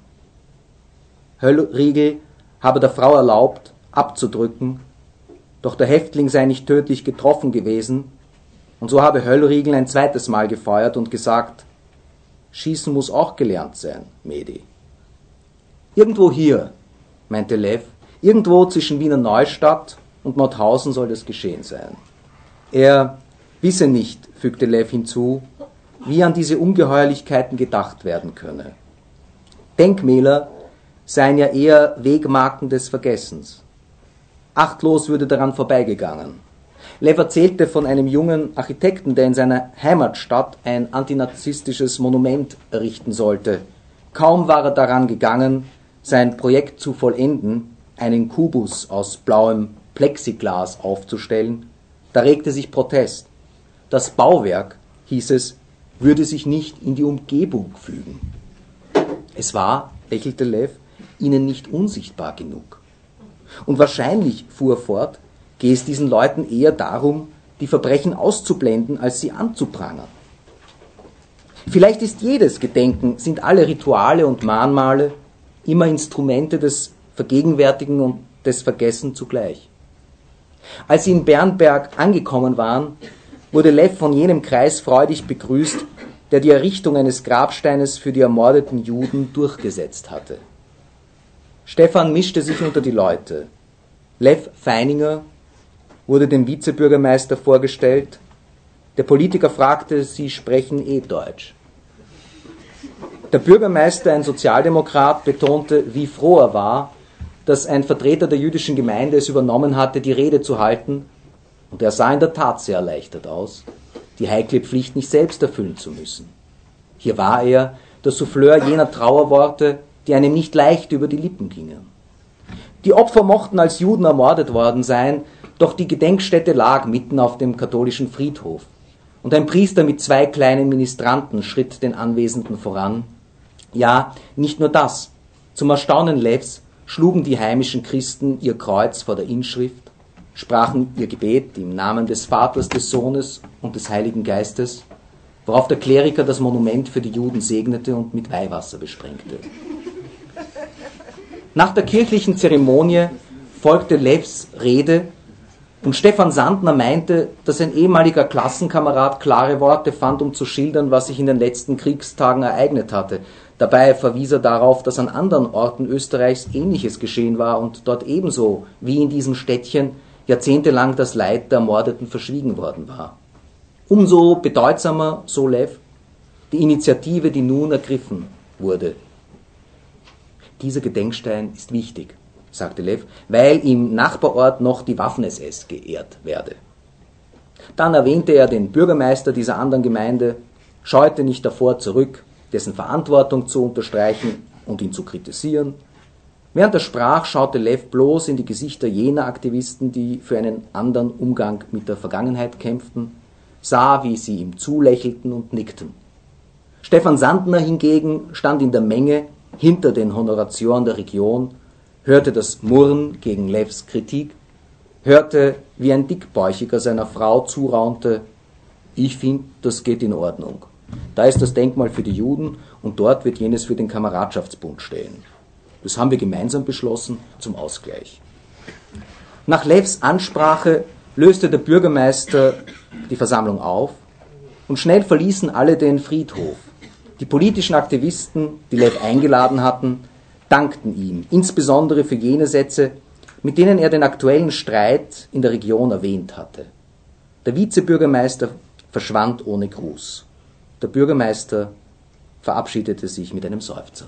Speaker 3: Höllriegel habe der Frau erlaubt, abzudrücken, doch der Häftling sei nicht tödlich getroffen gewesen, und so habe Höllriegel ein zweites Mal gefeuert und gesagt, Schießen muss auch gelernt sein, Medi. Irgendwo hier, meinte Lev, irgendwo zwischen Wiener Neustadt und Mauthausen soll das geschehen sein. Er wisse nicht, fügte Lev hinzu, wie an diese Ungeheuerlichkeiten gedacht werden könne. Denkmäler seien ja eher Wegmarken des Vergessens. Achtlos würde daran vorbeigegangen. Lev erzählte von einem jungen Architekten, der in seiner Heimatstadt ein antinazistisches Monument errichten sollte. Kaum war er daran gegangen, sein Projekt zu vollenden, einen Kubus aus blauem Plexiglas aufzustellen, da regte sich Protest. Das Bauwerk, hieß es, würde sich nicht in die Umgebung fügen. Es war, lächelte Lev, ihnen nicht unsichtbar genug. Und wahrscheinlich, fuhr er fort, gehe es diesen Leuten eher darum, die Verbrechen auszublenden, als sie anzuprangern. Vielleicht ist jedes Gedenken, sind alle Rituale und Mahnmale immer Instrumente des Vergegenwärtigen und des Vergessen zugleich. Als sie in Bernberg angekommen waren, wurde Lev von jenem Kreis freudig begrüßt, der die Errichtung eines Grabsteines für die ermordeten Juden durchgesetzt hatte. Stefan mischte sich unter die Leute. Lev Feininger wurde dem Vizebürgermeister vorgestellt. Der Politiker fragte, Sie sprechen Deutsch. Der Bürgermeister, ein Sozialdemokrat, betonte, wie froh er war, dass ein Vertreter der jüdischen Gemeinde es übernommen hatte, die Rede zu halten, und er sah in der Tat sehr erleichtert aus, die heikle Pflicht nicht selbst erfüllen zu müssen. Hier war er, der Souffleur jener Trauerworte, die einem nicht leicht über die Lippen gingen. Die Opfer mochten als Juden ermordet worden sein, doch die Gedenkstätte lag mitten auf dem katholischen Friedhof, und ein Priester mit 2 kleinen Ministranten schritt den Anwesenden voran. Ja, nicht nur das. Zum Erstaunen Levs schlugen die heimischen Christen ihr Kreuz vor der Inschrift, sprachen ihr Gebet im Namen des Vaters, des Sohnes und des Heiligen Geistes, worauf der Kleriker das Monument für die Juden segnete und mit Weihwasser besprengte. Nach der kirchlichen Zeremonie folgte Levs Rede, und Stefan Sandner meinte, dass ein ehemaliger Klassenkamerad klare Worte fand, um zu schildern, was sich in den letzten Kriegstagen ereignet hatte. Dabei verwies er darauf, dass an anderen Orten Österreichs Ähnliches geschehen war und dort ebenso wie in diesem Städtchen jahrzehntelang das Leid der Ermordeten verschwiegen worden war. Umso bedeutsamer, so Lev, die Initiative, die nun ergriffen wurde. Dieser Gedenkstein ist wichtig, sagte Lev, weil im Nachbarort noch die Waffen-SS geehrt werde. Dann erwähnte er den Bürgermeister dieser anderen Gemeinde, scheute nicht davor zurück, dessen Verantwortung zu unterstreichen und ihn zu kritisieren. Während er sprach, schaute Lev bloß in die Gesichter jener Aktivisten, die für einen anderen Umgang mit der Vergangenheit kämpften, sah, wie sie ihm zulächelten und nickten. Stefan Sandner hingegen stand in der Menge hinter den Honoratioren der Region, hörte das Murren gegen Levs Kritik, hörte, wie ein Dickbäuchiger seiner Frau zuraunte, ich finde, das geht in Ordnung. Da ist das Denkmal für die Juden und dort wird jenes für den Kameradschaftsbund stehen. Das haben wir gemeinsam beschlossen zum Ausgleich. Nach Levs Ansprache löste der Bürgermeister die Versammlung auf und schnell verließen alle den Friedhof. Die politischen Aktivisten, die Lev eingeladen hatten, dankten ihm, insbesondere für jene Sätze, mit denen er den aktuellen Streit in der Region erwähnt hatte. Der Vizebürgermeister verschwand ohne Gruß. Der Bürgermeister verabschiedete sich mit einem Seufzer.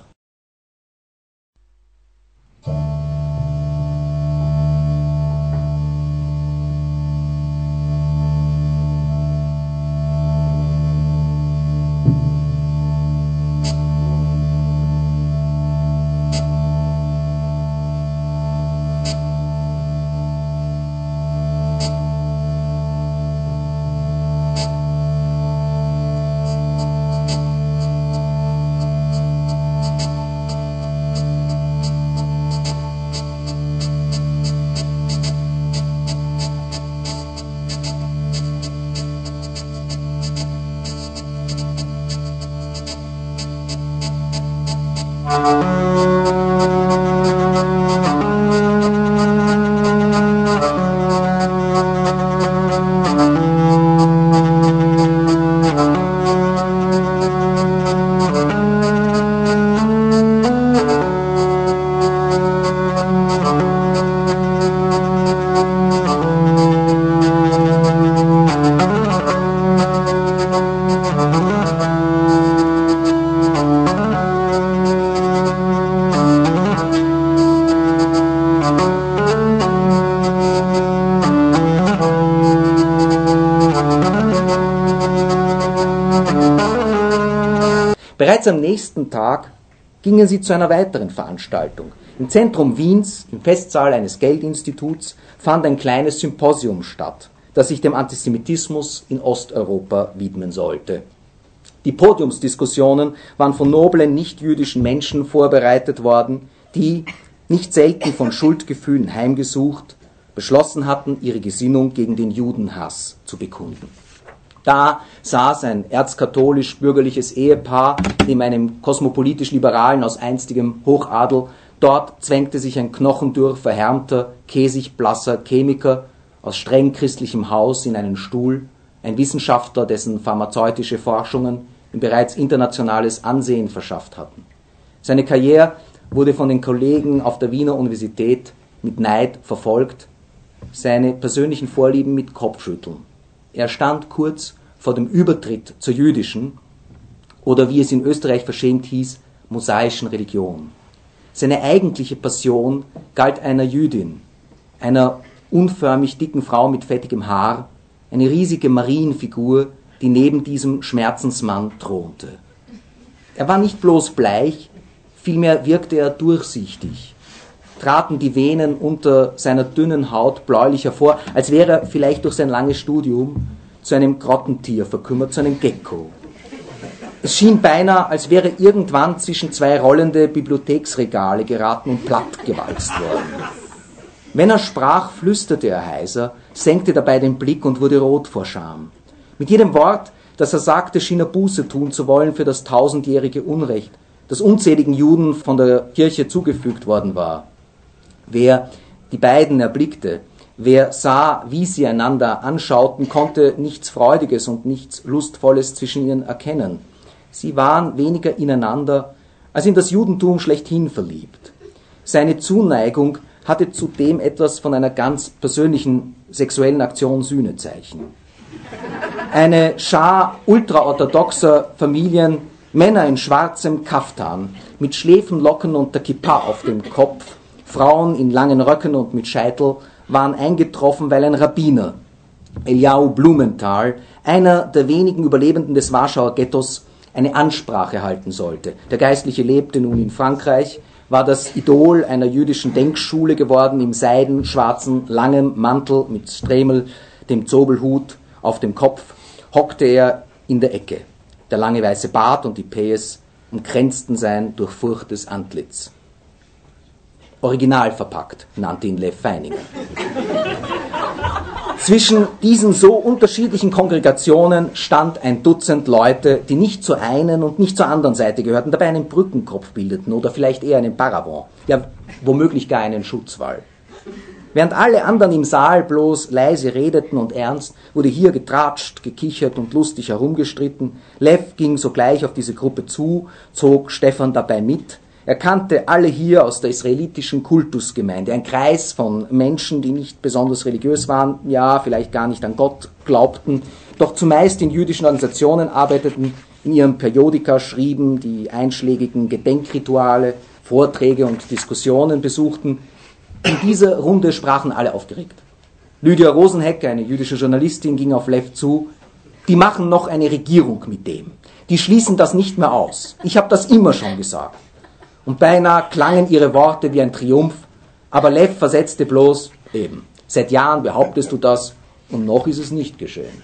Speaker 3: Bereits am nächsten Tag gingen sie zu einer weiteren Veranstaltung. Im Zentrum Wiens, im Festsaal eines Geldinstituts, fand ein kleines Symposium statt, das sich dem Antisemitismus in Osteuropa widmen sollte. Die Podiumsdiskussionen waren von noblen, nicht-jüdischen Menschen vorbereitet worden, die, nicht selten von Schuldgefühlen heimgesucht, beschlossen hatten, ihre Gesinnung gegen den Judenhass zu bekunden. Da saß ein erzkatholisch-bürgerliches Ehepaar neben einem kosmopolitisch-liberalen aus einstigem Hochadel. Dort zwängte sich ein knochendürr verhärmter, käsigblasser Chemiker aus streng christlichem Haus in einen Stuhl, ein Wissenschaftler, dessen pharmazeutische Forschungen ihm bereits internationales Ansehen verschafft hatten. Seine Karriere wurde von den Kollegen auf der Wiener Universität mit Neid verfolgt, seine persönlichen Vorlieben mit Kopfschütteln. Er stand kurz vor dem Übertritt zur jüdischen oder wie es in Österreich verschämt hieß, mosaischen Religion. Seine eigentliche Passion galt einer Jüdin, einer unförmig dicken Frau mit fettigem Haar, eine riesige Marienfigur, die neben diesem Schmerzensmann thronte. Er war nicht bloß bleich, vielmehr wirkte er durchsichtig. Traten die Venen unter seiner dünnen Haut bläulich hervor, als wäre er vielleicht durch sein langes Studium zu einem Grottentier verkümmert, zu einem Gecko. Es schien beinahe, als wäre irgendwann zwischen zwei rollende Bibliotheksregale geraten und plattgewalzt worden. Wenn er sprach, flüsterte er heiser, senkte dabei den Blick und wurde rot vor Scham. Mit jedem Wort, das er sagte, schien er Buße tun zu wollen für das 1000-jährige Unrecht, das unzähligen Juden von der Kirche zugefügt worden war. Wer die beiden erblickte, wer sah, wie sie einander anschauten, konnte nichts Freudiges und nichts Lustvolles zwischen ihnen erkennen. Sie waren weniger ineinander als in das Judentum schlechthin verliebt. Seine Zuneigung hatte zudem etwas von einer ganz persönlichen sexuellen Aktion Sühnezeichen. Eine Schar ultraorthodoxer Familien, Männer in schwarzem Kaftan, mit Schläfenlocken und der Kippa auf dem Kopf, Frauen in langen Röcken und mit Scheitel, waren eingetroffen, weil ein Rabbiner, Eliyahu Blumenthal, einer der wenigen Überlebenden des Warschauer Ghettos, eine Ansprache halten sollte. Der Geistliche lebte nun in Frankreich, war das Idol einer jüdischen Denkschule geworden, im seidenschwarzen, langen Mantel mit Stremel, dem Zobelhut auf dem Kopf, hockte er in der Ecke. Der lange weiße Bart und die Päs umkränzten sein durchfurchtes Antlitz. Original verpackt, nannte ihn Lev Feininger. Zwischen diesen so unterschiedlichen Kongregationen stand ein Dutzend Leute, die nicht zur einen und nicht zur anderen Seite gehörten, dabei einen Brückenkopf bildeten oder vielleicht eher einen Paravent, ja womöglich gar einen Schutzwall. Während alle anderen im Saal bloß leise redeten und ernst, wurde hier getratscht, gekichert und lustig herumgestritten. Lev ging sogleich auf diese Gruppe zu, zog Stefan dabei mit. Er kannte alle hier aus der israelitischen Kultusgemeinde, ein Kreis von Menschen, die nicht besonders religiös waren, ja, vielleicht gar nicht an Gott glaubten, doch zumeist in jüdischen Organisationen arbeiteten, in ihrem Periodika schrieben, die einschlägigen Gedenkrituale, Vorträge und Diskussionen besuchten. In dieser Runde sprachen alle aufgeregt. Lydia Rosenhecker, eine jüdische Journalistin, ging auf Lev zu. Die machen noch eine Regierung mit dem. Die schließen das nicht mehr aus. Ich habe das immer schon gesagt. Und beinahe klangen ihre Worte wie ein Triumph, aber Lev versetzte bloß, eben, seit Jahren behauptest du das und noch ist es nicht geschehen.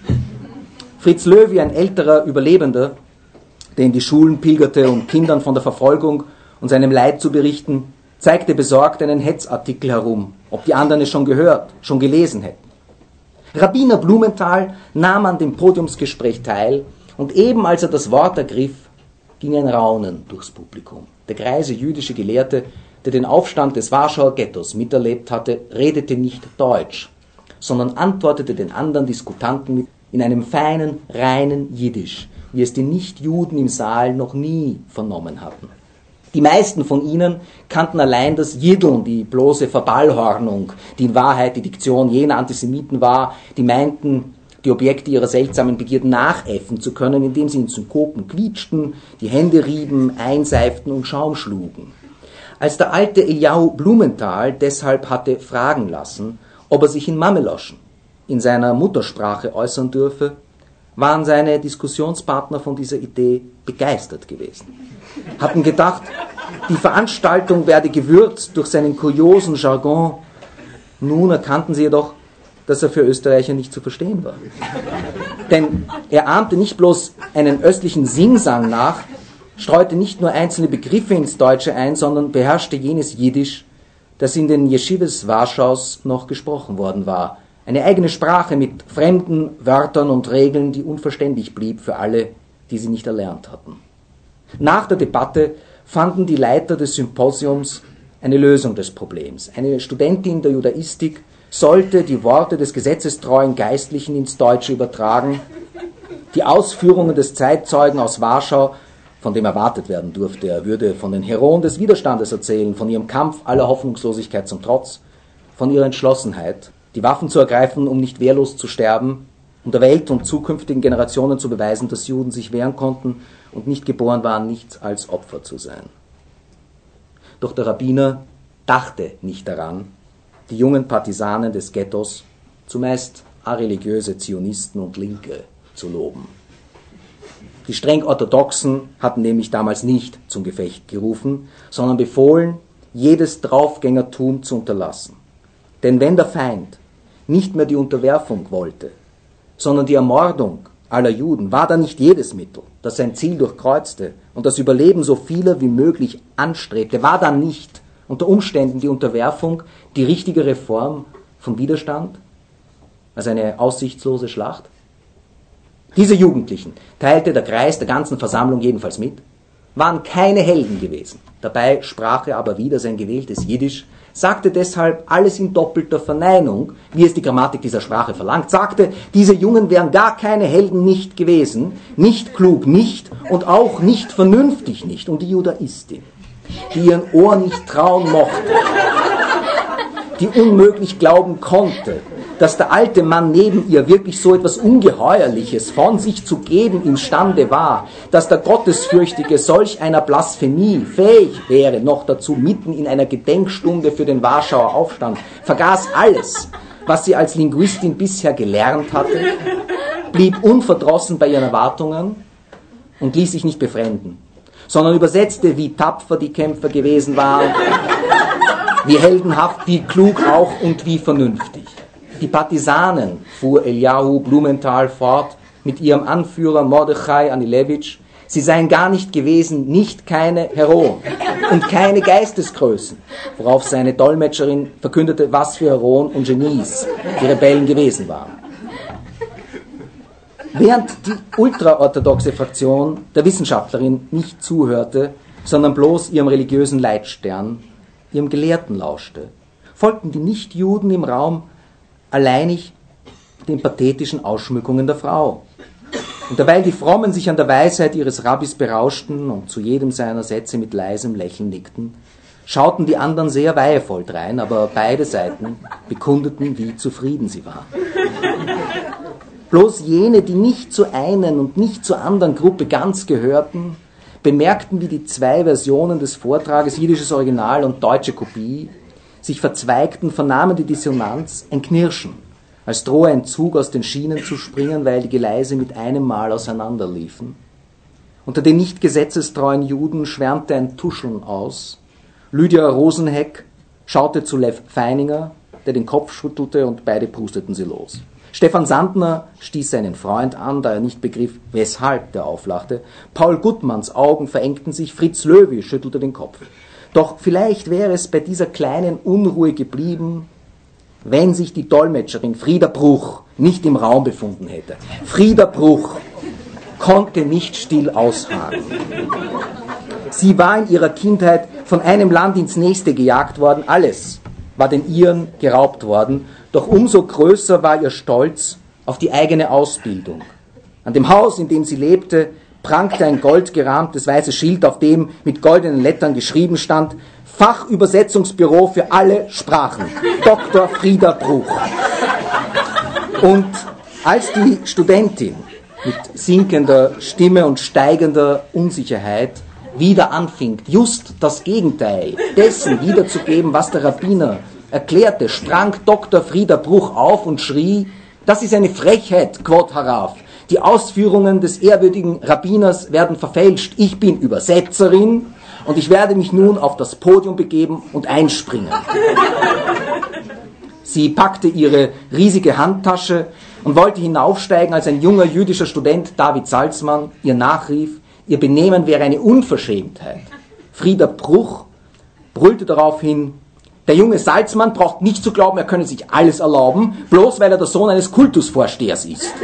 Speaker 3: Fritz Löwy, ein älterer Überlebender, der in die Schulen pilgerte, um Kindern von der Verfolgung und seinem Leid zu berichten, zeigte besorgt einen Hetzartikel herum, ob die anderen es schon gehört, schon gelesen hätten. Rabbiner Blumenthal nahm an dem Podiumsgespräch teil und eben als er das Wort ergriff, ging ein Raunen durchs Publikum. Der greise jüdische Gelehrte, der den Aufstand des Warschauer Ghettos miterlebt hatte, redete nicht Deutsch, sondern antwortete den anderen Diskutanten in einem feinen, reinen Jiddisch, wie es die Nichtjuden im Saal noch nie vernommen hatten. Die meisten von ihnen kannten allein das Jiddeln, die bloße Verballhornung, die in Wahrheit die Diktion jener Antisemiten war, die meinten, die Objekte ihrer seltsamen Begierden nachäffen zu können, indem sie in Synkopen quietschten, die Hände rieben, einseiften und Schaum schlugen. Als der alte Eliyahu Blumenthal deshalb hatte fragen lassen, ob er sich in Mameloschen, in seiner Muttersprache äußern dürfe, waren seine Diskussionspartner von dieser Idee begeistert gewesen. Hatten gedacht, die Veranstaltung werde gewürzt durch seinen kuriosen Jargon. Nun erkannten sie jedoch, dass er für Österreicher nicht zu verstehen war. Denn er ahmte nicht bloß einen östlichen Singsang nach, streute nicht nur einzelne Begriffe ins Deutsche ein, sondern beherrschte jenes Jiddisch, das in den Yeshivas Warschaus noch gesprochen worden war. Eine eigene Sprache mit fremden Wörtern und Regeln, die unverständlich blieb für alle, die sie nicht erlernt hatten. Nach der Debatte fanden die Leiter des Symposiums eine Lösung des Problems. Eine Studentin der Judaistik sollte die Worte des gesetzestreuen Geistlichen ins Deutsche übertragen, die Ausführungen des Zeitzeugen aus Warschau, von dem erwartet werden durfte, er würde von den Heroen des Widerstandes erzählen, von ihrem Kampf aller Hoffnungslosigkeit zum Trotz, von ihrer Entschlossenheit, die Waffen zu ergreifen, um nicht wehrlos zu sterben, um der Welt und zukünftigen Generationen zu beweisen, dass Juden sich wehren konnten und nicht geboren waren, nichts als Opfer zu sein. Doch der Rabbiner dachte nicht daran, die jungen Partisanen des Ghettos, zumeist areligiöse Zionisten und Linke, zu loben. Die streng Orthodoxen hatten nämlich damals nicht zum Gefecht gerufen, sondern befohlen, jedes Draufgängertum zu unterlassen. Denn wenn der Feind nicht mehr die Unterwerfung wollte, sondern die Ermordung aller Juden, war da nicht jedes Mittel, das sein Ziel durchkreuzte und das Überleben so vieler wie möglich anstrebte, war dann nicht unter Umständen die Unterwerfung die richtigere Form von Widerstand als eine aussichtslose Schlacht? Diese Jugendlichen, teilte der Kreis der ganzen Versammlung jedenfalls mit, waren keine Helden gewesen. Dabei sprach er aber wieder sein gewähltes Jiddisch, sagte deshalb alles in doppelter Verneinung, wie es die Grammatik dieser Sprache verlangt, sagte, diese Jungen wären gar keine Helden nicht gewesen, nicht klug nicht und auch nicht vernünftig nicht. Und die Judaistin, die ihren Ohren nicht trauen mochte, die unmöglich glauben konnte, dass der alte Mann neben ihr wirklich so etwas Ungeheuerliches von sich zu geben imstande war, dass der Gottesfürchtige solch einer Blasphemie fähig wäre, noch dazu mitten in einer Gedenkstunde für den Warschauer Aufstand, vergaß alles, was sie als Linguistin bisher gelernt hatte, blieb unverdrossen bei ihren Erwartungen und ließ sich nicht befremden, sondern übersetzte, wie tapfer die Kämpfer gewesen waren, wie heldenhaft, wie klug auch und wie vernünftig. Die Partisanen, fuhr Eliyahu Blumenthal fort, mit ihrem Anführer Mordechai Anilewitsch, Sie seien gar nicht gewesen, nicht keine Heroen und keine Geistesgrößen, worauf seine Dolmetscherin verkündete, was für Heroen und Genies die Rebellen gewesen waren. Während die ultraorthodoxe Fraktion der Wissenschaftlerin nicht zuhörte, sondern bloß ihrem religiösen Leitstern, ihrem Gelehrten lauschte, folgten die Nichtjuden im Raum alleinig den pathetischen Ausschmückungen der Frau. Und derweil die Frommen sich an der Weisheit ihres Rabbis berauschten und zu jedem seiner Sätze mit leisem Lächeln nickten, schauten die anderen sehr weihevoll drein, aber beide Seiten bekundeten, wie zufrieden sie waren. Bloß jene, die nicht zur einen und nicht zur anderen Gruppe ganz gehörten, bemerkten, wie die zwei Versionen des Vortrages, jiddisches Original und deutsche Kopie, sich verzweigten, vernahmen die Dissonanz, ein Knirschen, als drohe ein Zug aus den Schienen zu springen, weil die Gleise mit einem Mal auseinanderliefen. Unter den nicht gesetzestreuen Juden schwärmte ein Tuscheln aus. Lydia Rosenheck schaute zu Lev Feininger, der den Kopf schüttelte, und beide prusteten sie los. Stefan Sandner stieß seinen Freund an, da er nicht begriff, weshalb der auflachte. Paul Gutmanns Augen verengten sich, Fritz Löwy schüttelte den Kopf. Doch vielleicht wäre es bei dieser kleinen Unruhe geblieben, wenn sich die Dolmetscherin Frieda Bruch nicht im Raum befunden hätte. Frieda Bruch konnte nicht still ausharren. Sie war in ihrer Kindheit von einem Land ins nächste gejagt worden, alles war den ihren geraubt worden, doch umso größer war ihr Stolz auf die eigene Ausbildung. An dem Haus, in dem sie lebte, prangte ein goldgerahmtes weißes Schild, auf dem mit goldenen Lettern geschrieben stand: Fachübersetzungsbüro für alle Sprachen, Dr. Frieda Bruch. Und als die Studentin mit sinkender Stimme und steigender Unsicherheit wieder anfing, just das Gegenteil dessen wiederzugeben, was der Rabbiner erklärte, sprang Dr. Frieda Bruch auf und schrie: Das ist eine Frechheit, Quod Harav. Die Ausführungen des ehrwürdigen Rabbiners werden verfälscht. Ich bin Übersetzerin und ich werde mich nun auf das Podium begeben und einspringen. Sie packte ihre riesige Handtasche und wollte hinaufsteigen, als ein junger jüdischer Student, David Salzmann, ihr nachrief, ihr Benehmen wäre eine Unverschämtheit. Frieda Bruch brüllte daraufhin: Der junge Salzmann braucht nicht zu glauben, er könne sich alles erlauben, bloß weil er der Sohn eines Kultusvorstehers ist.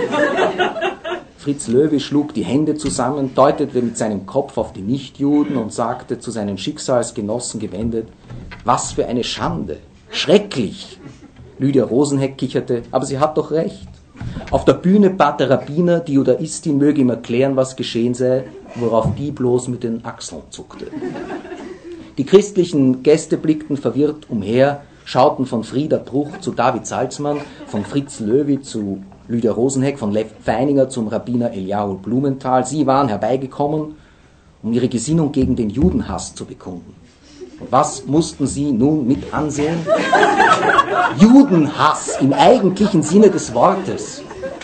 Speaker 3: Fritz Löwy schlug die Hände zusammen, deutete mit seinem Kopf auf die Nichtjuden und sagte zu seinen Schicksalsgenossen gewendet: Was für eine Schande, schrecklich. Lydia Rosenheck kicherte: Aber sie hat doch recht. Auf der Bühne bat der Rabbiner, die Judaistin möge ihm erklären, was geschehen sei, worauf die bloß mit den Achseln zuckte. Die christlichen Gäste blickten verwirrt umher, schauten von Frieda Bruch zu David Salzmann, von Fritz Löwy zu Lydia Rosenheck, von Lev Feininger zum Rabbiner Eliyahu Blumenthal. Sie waren herbeigekommen, um ihre Gesinnung gegen den Judenhass zu bekunden. Und was mussten sie nun mit ansehen? Judenhass im eigentlichen Sinne des Wortes.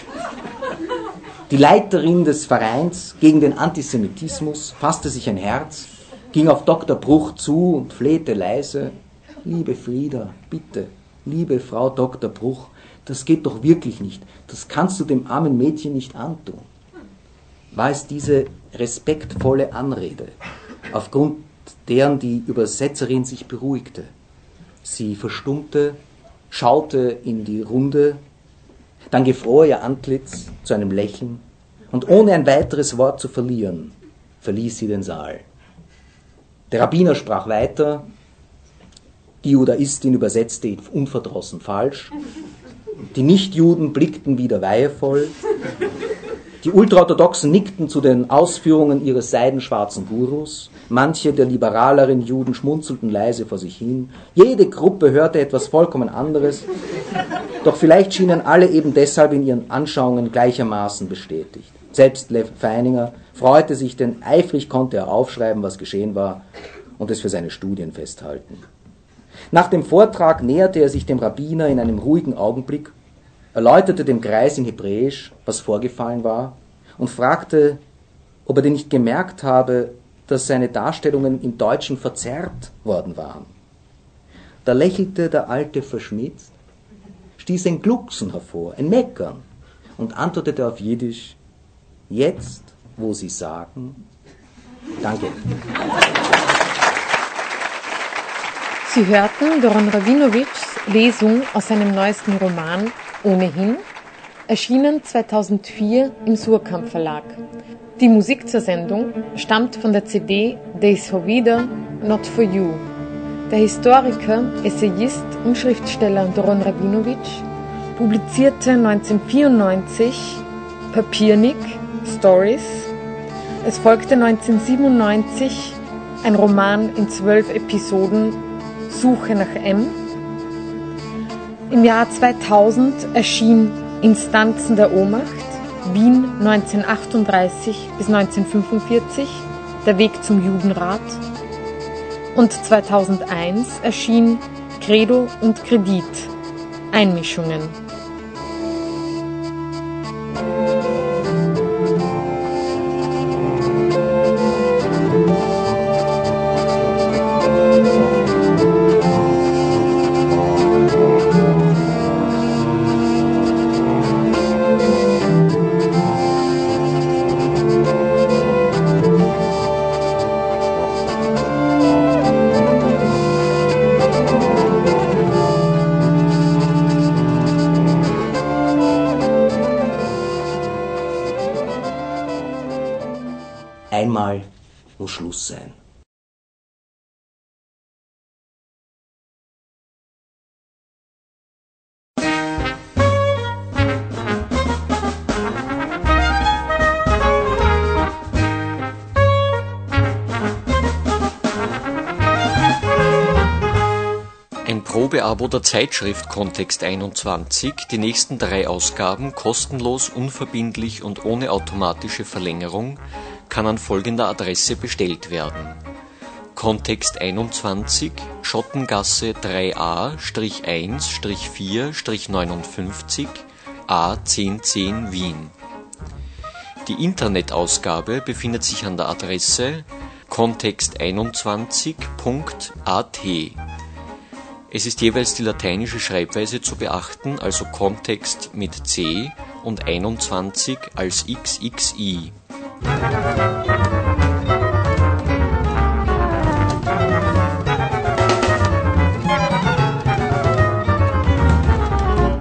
Speaker 3: Die Leiterin des Vereins gegen den Antisemitismus fasste sich ein Herz, ging auf Dr. Bruch zu und flehte leise: Liebe Frieda, bitte, liebe Frau Dr. Bruch, das geht doch wirklich nicht. Das kannst du dem armen Mädchen nicht antun. War es diese respektvolle Anrede, aufgrund deren die Übersetzerin sich beruhigte? Sie verstummte, schaute in die Runde, dann gefror ihr Antlitz zu einem Lächeln und ohne ein weiteres Wort zu verlieren, verließ sie den Saal. Der Rabbiner sprach weiter, die Judaistin übersetzte ihn unverdrossen falsch, die Nichtjuden blickten wieder weihevoll, die Ultraorthodoxen nickten zu den Ausführungen ihres seidenschwarzen Gurus, manche der liberaleren Juden schmunzelten leise vor sich hin, jede Gruppe hörte etwas vollkommen anderes, doch vielleicht schienen alle eben deshalb in ihren Anschauungen gleichermaßen bestätigt. Selbst Lev Feininger freute sich, denn eifrig konnte er aufschreiben, was geschehen war, und es für seine Studien festhalten. Nach dem Vortrag näherte er sich dem Rabbiner in einem ruhigen Augenblick, erläuterte dem Greis in Hebräisch, was vorgefallen war, und fragte, ob er denn nicht gemerkt habe, dass seine Darstellungen im Deutschen verzerrt worden waren. Da lächelte der Alte verschmitzt, stieß ein Glucksen hervor, ein Meckern, und antwortete auf Jiddisch: Jetzt, wo Sie sagen, Danke.
Speaker 2: Sie hörten Doron Rabinowitschs Lesung aus seinem neuesten Roman Ohnehin, erschienen 2004 im Surkamp Verlag. Die Musik zur Sendung stammt von der CD Days for Wieder, Not for You. Der Historiker, Essayist und Schriftsteller Doron Rabinowitsch publizierte 1994 Papiernik, Stories. Es folgte 1997 ein Roman in 12 Episoden, Suche nach M. Im Jahr 2000 erschien Instanzen der Ohnmacht, Wien 1938 bis 1945, Der Weg zum Judenrat. Und 2001 erschien Credo und Kredit, Einmischungen.
Speaker 3: Einmal muss Schluss sein.
Speaker 1: Ein Probeabo der Zeitschrift Kontext 21, die nächsten 3 Ausgaben kostenlos, unverbindlich und ohne automatische Verlängerung, kann an folgender Adresse bestellt werden: Kontext 21, Schottengasse 3a-1-4-59 A1010 Wien. Die Internetausgabe befindet sich an der Adresse kontext21.at. Es ist jeweils die lateinische Schreibweise zu beachten, also Kontext mit C und 21 als XXI.